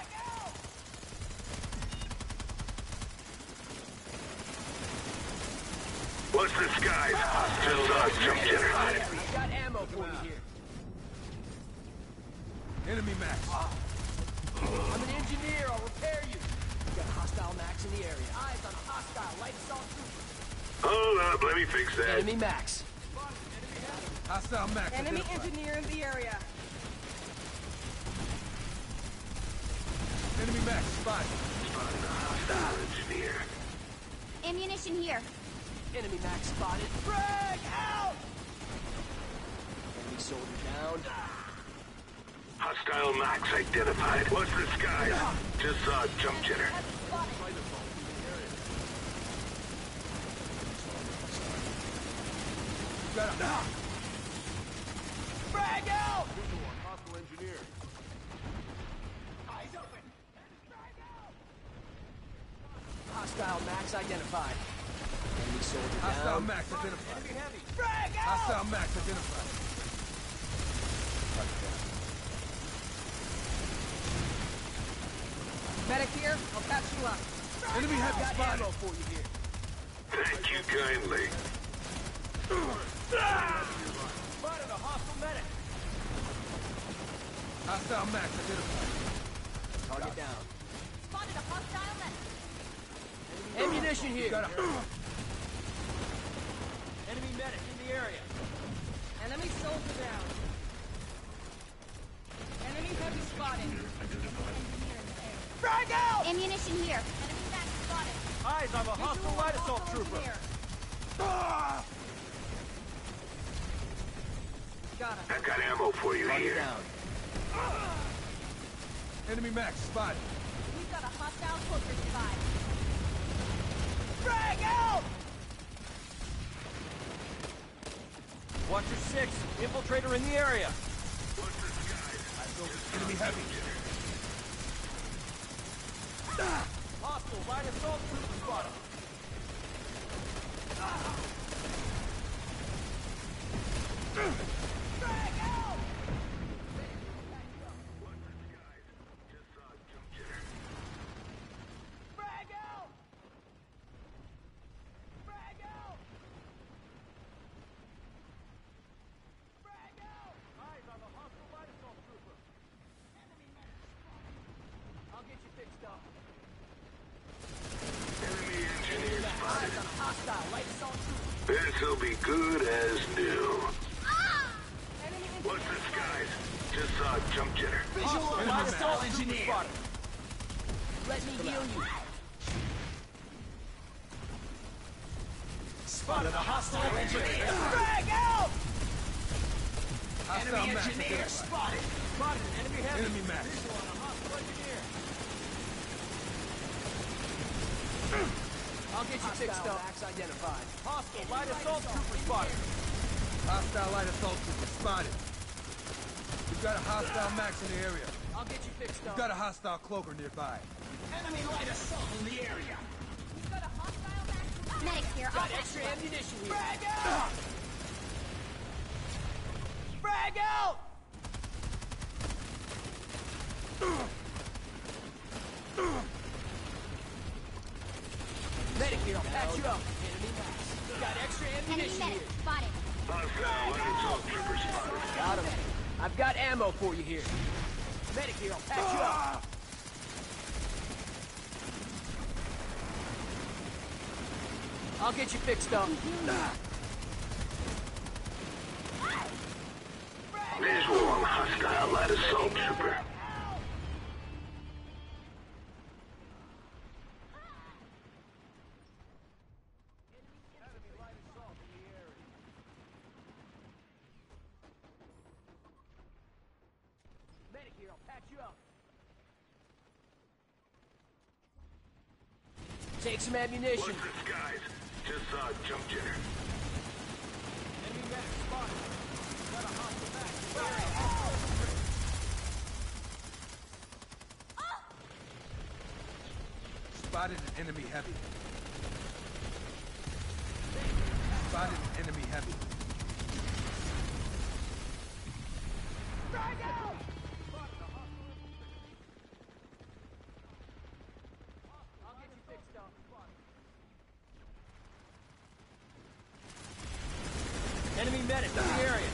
What's the skies? Just saw a jump generated. I've got ammo for you here. Enemy max. I'm an engineer. I'll repair you. Got a hostile max in the area. Eyes on a hostile light assault trooper. Hold up, let me fix that. Enemy max. Hostile max Enemy identified. engineer in the area. Enemy max spotted. Spotted a hostile engineer. Ammunition here. Enemy max spotted. Frag out! Enemy soldier down. Hostile max identified. What's the skies? Just saw a jump jitter. Got him. Frag out! Visual on hostile engineer. Eyes open. Hostile max identified. Enemy soldier Hostile down. max identified. Enemy heavy. Frag out! Hostile max identified. Medic here. I'll catch you up. Enemy heavy Got spotted. ammo for you here. Thank you kindly. Spotted a hostile medic. Hostile max identified. Target down. Spotted a hostile medic. Ammunition here. Got him. Enemy medic in the area. Enemy soldier down. Enemy heavy spotted. Frag out! Ammunition here. Enemy max spotted. Eyes on a hostile light assault trooper. Got him. I got ammo for you Run here. down. Enemy max spotted. We've got a hostile cloaker spot. Frag out! Watcher 6, infiltrator in the area. What's this, guys? Enemy heavy. Hostile light assault trooper spotted. Frag out! What's this, guys? Just saw a jump jitter. Frag out! Frag out! Frag out! Eyes on the hostile light assault trooper. I'll get you fixed up. Enemy engineer spotted. Eyes on a hostile light assault trooper. This'll be good as new. Enemy What's this, guys? Just saw a jump jitter. Visual Enemy light max. assault trooper spotted. Let me heal you. Spotted a hostile engineer. Frag out! Hostile Enemy max. engineer spotted. Spotted an enemy heavy. Enemy max. Visual on a hostile engineer. I'll get you fixed up. Max identified. Hostile light assault trooper spotted. Hostile light assault trooper spotted. We've got a hostile max in the area. I'll get you fixed We've up. got a hostile cloaker nearby. Enemy light assault in the area. We've got a hostile max. Medic here. I'll Got patch extra you up. ammunition here. Frag out! Frag out! Medic here, I'll patch you up. Enemy max. Got extra Enemy ammunition medic here. spotted. Hostile light assault trooper spotted. Got him. I've got ammo for you here. Medic here, I'll patch you up. I'll get you fixed up. Visual on hostile light assault trooper. Medic here, I'll patch you up. Take some ammunition. What's this, guys? Just saw a jump jitter. Enemy medic spotted. Got a hostile back. Spotted an enemy heavy. Spotted an enemy heavy. Frag out! I'll get you fixed up. Enemy medic in the area.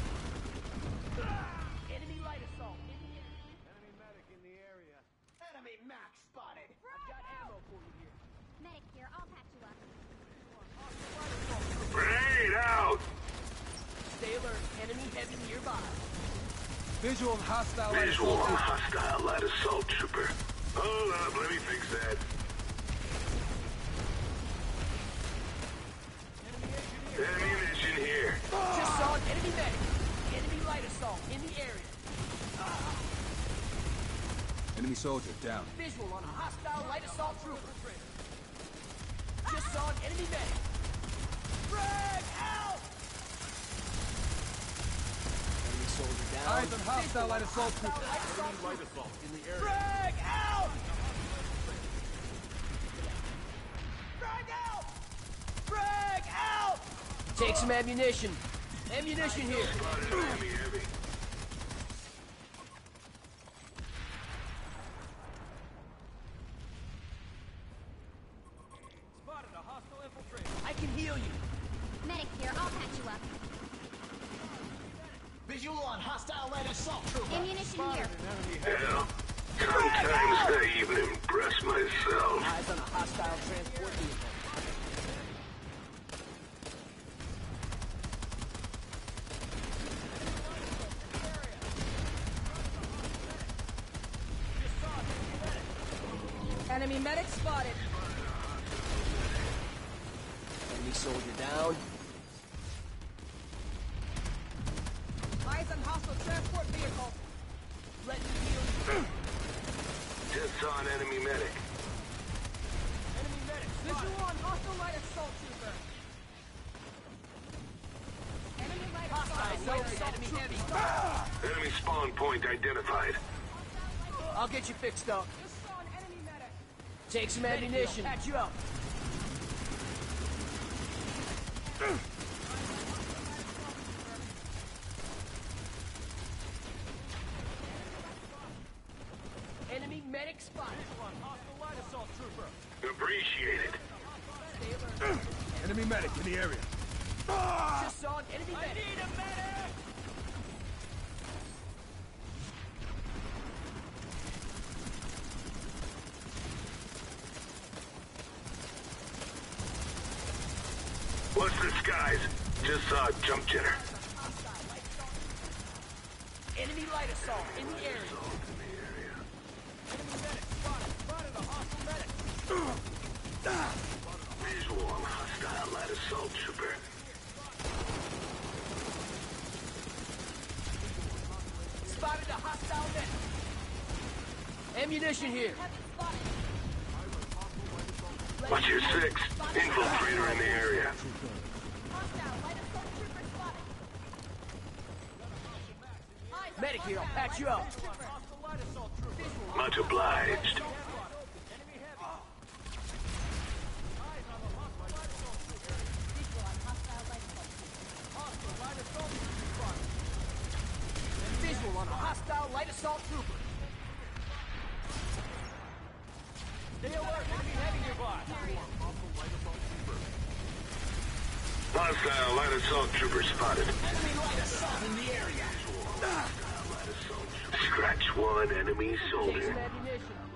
Enemy light assault in the area. Enemy medic in the area. Enemy max spotted. I've got ammo for you here. Medic here. I'll patch you up. Grenade out! Stay alert. Enemy heavy nearby. Visual on hostile light Visual assault on trooper. hostile light assault trooper. Hold up, let me fix that. Ammunition here. Just saw an enemy medic. Enemy light assault in the area. Enemy soldier down. Visual on a hostile light assault trooper. Just saw an enemy medic. Frag out! Enemy soldier down. Eyes on hostile light assault trooper. Light assault Light trooper. assault in the area. Frag out! Frag out! Frag out! Take some ammunition. Ammunition here. Spotted an enemy heavy. Spotted a hostile infiltrator. I can heal you. Medic here. I'll patch you up. Visual on hostile light assault trooper. Ammunition here. Hell, sometimes I even impress myself. Eyes on a hostile transport vehicle. Enemy medic spotted. Enemy soldier down. saw an enemy medic. Enemy medic. Visual on hostile light assault trooper. Enemy light Hostile assault. enemy heavy. Enemy spawn point identified. I'll get you fixed up. Just saw an enemy medic. Take some ammunition. Patch you up. Enemy medic spotted. Hostile light assault trooper. Appreciate it. Stay alert. Enemy medic in the area. Just saw an enemy medic. I need a medic! What's the skies? Just saw a jump jitter. Enemy light assault in the area. Enemy medic spotted. Spotted a hostile medic. Visual on hostile light assault trooper. Spotted a hostile medic. Ammunition here. Watch your six. Infiltrator in the area. Hostile light assault trooper spotted. Eyes on Medic here, I'll hostile patch you light up. assault trooper. Hostile light assault trooper. Much obliged. Enemy heavy. Eyes on the hostile light assault trooper. Visual on hostile light assault trooper. Hostile light assault trooper spotted. Visual on a hostile light assault trooper. Stay alert. Enemy heavy nearby. Hostile light assault trooper spotted. Enemy light assault in the area. Scratch one enemy Take soldier. some ammunition.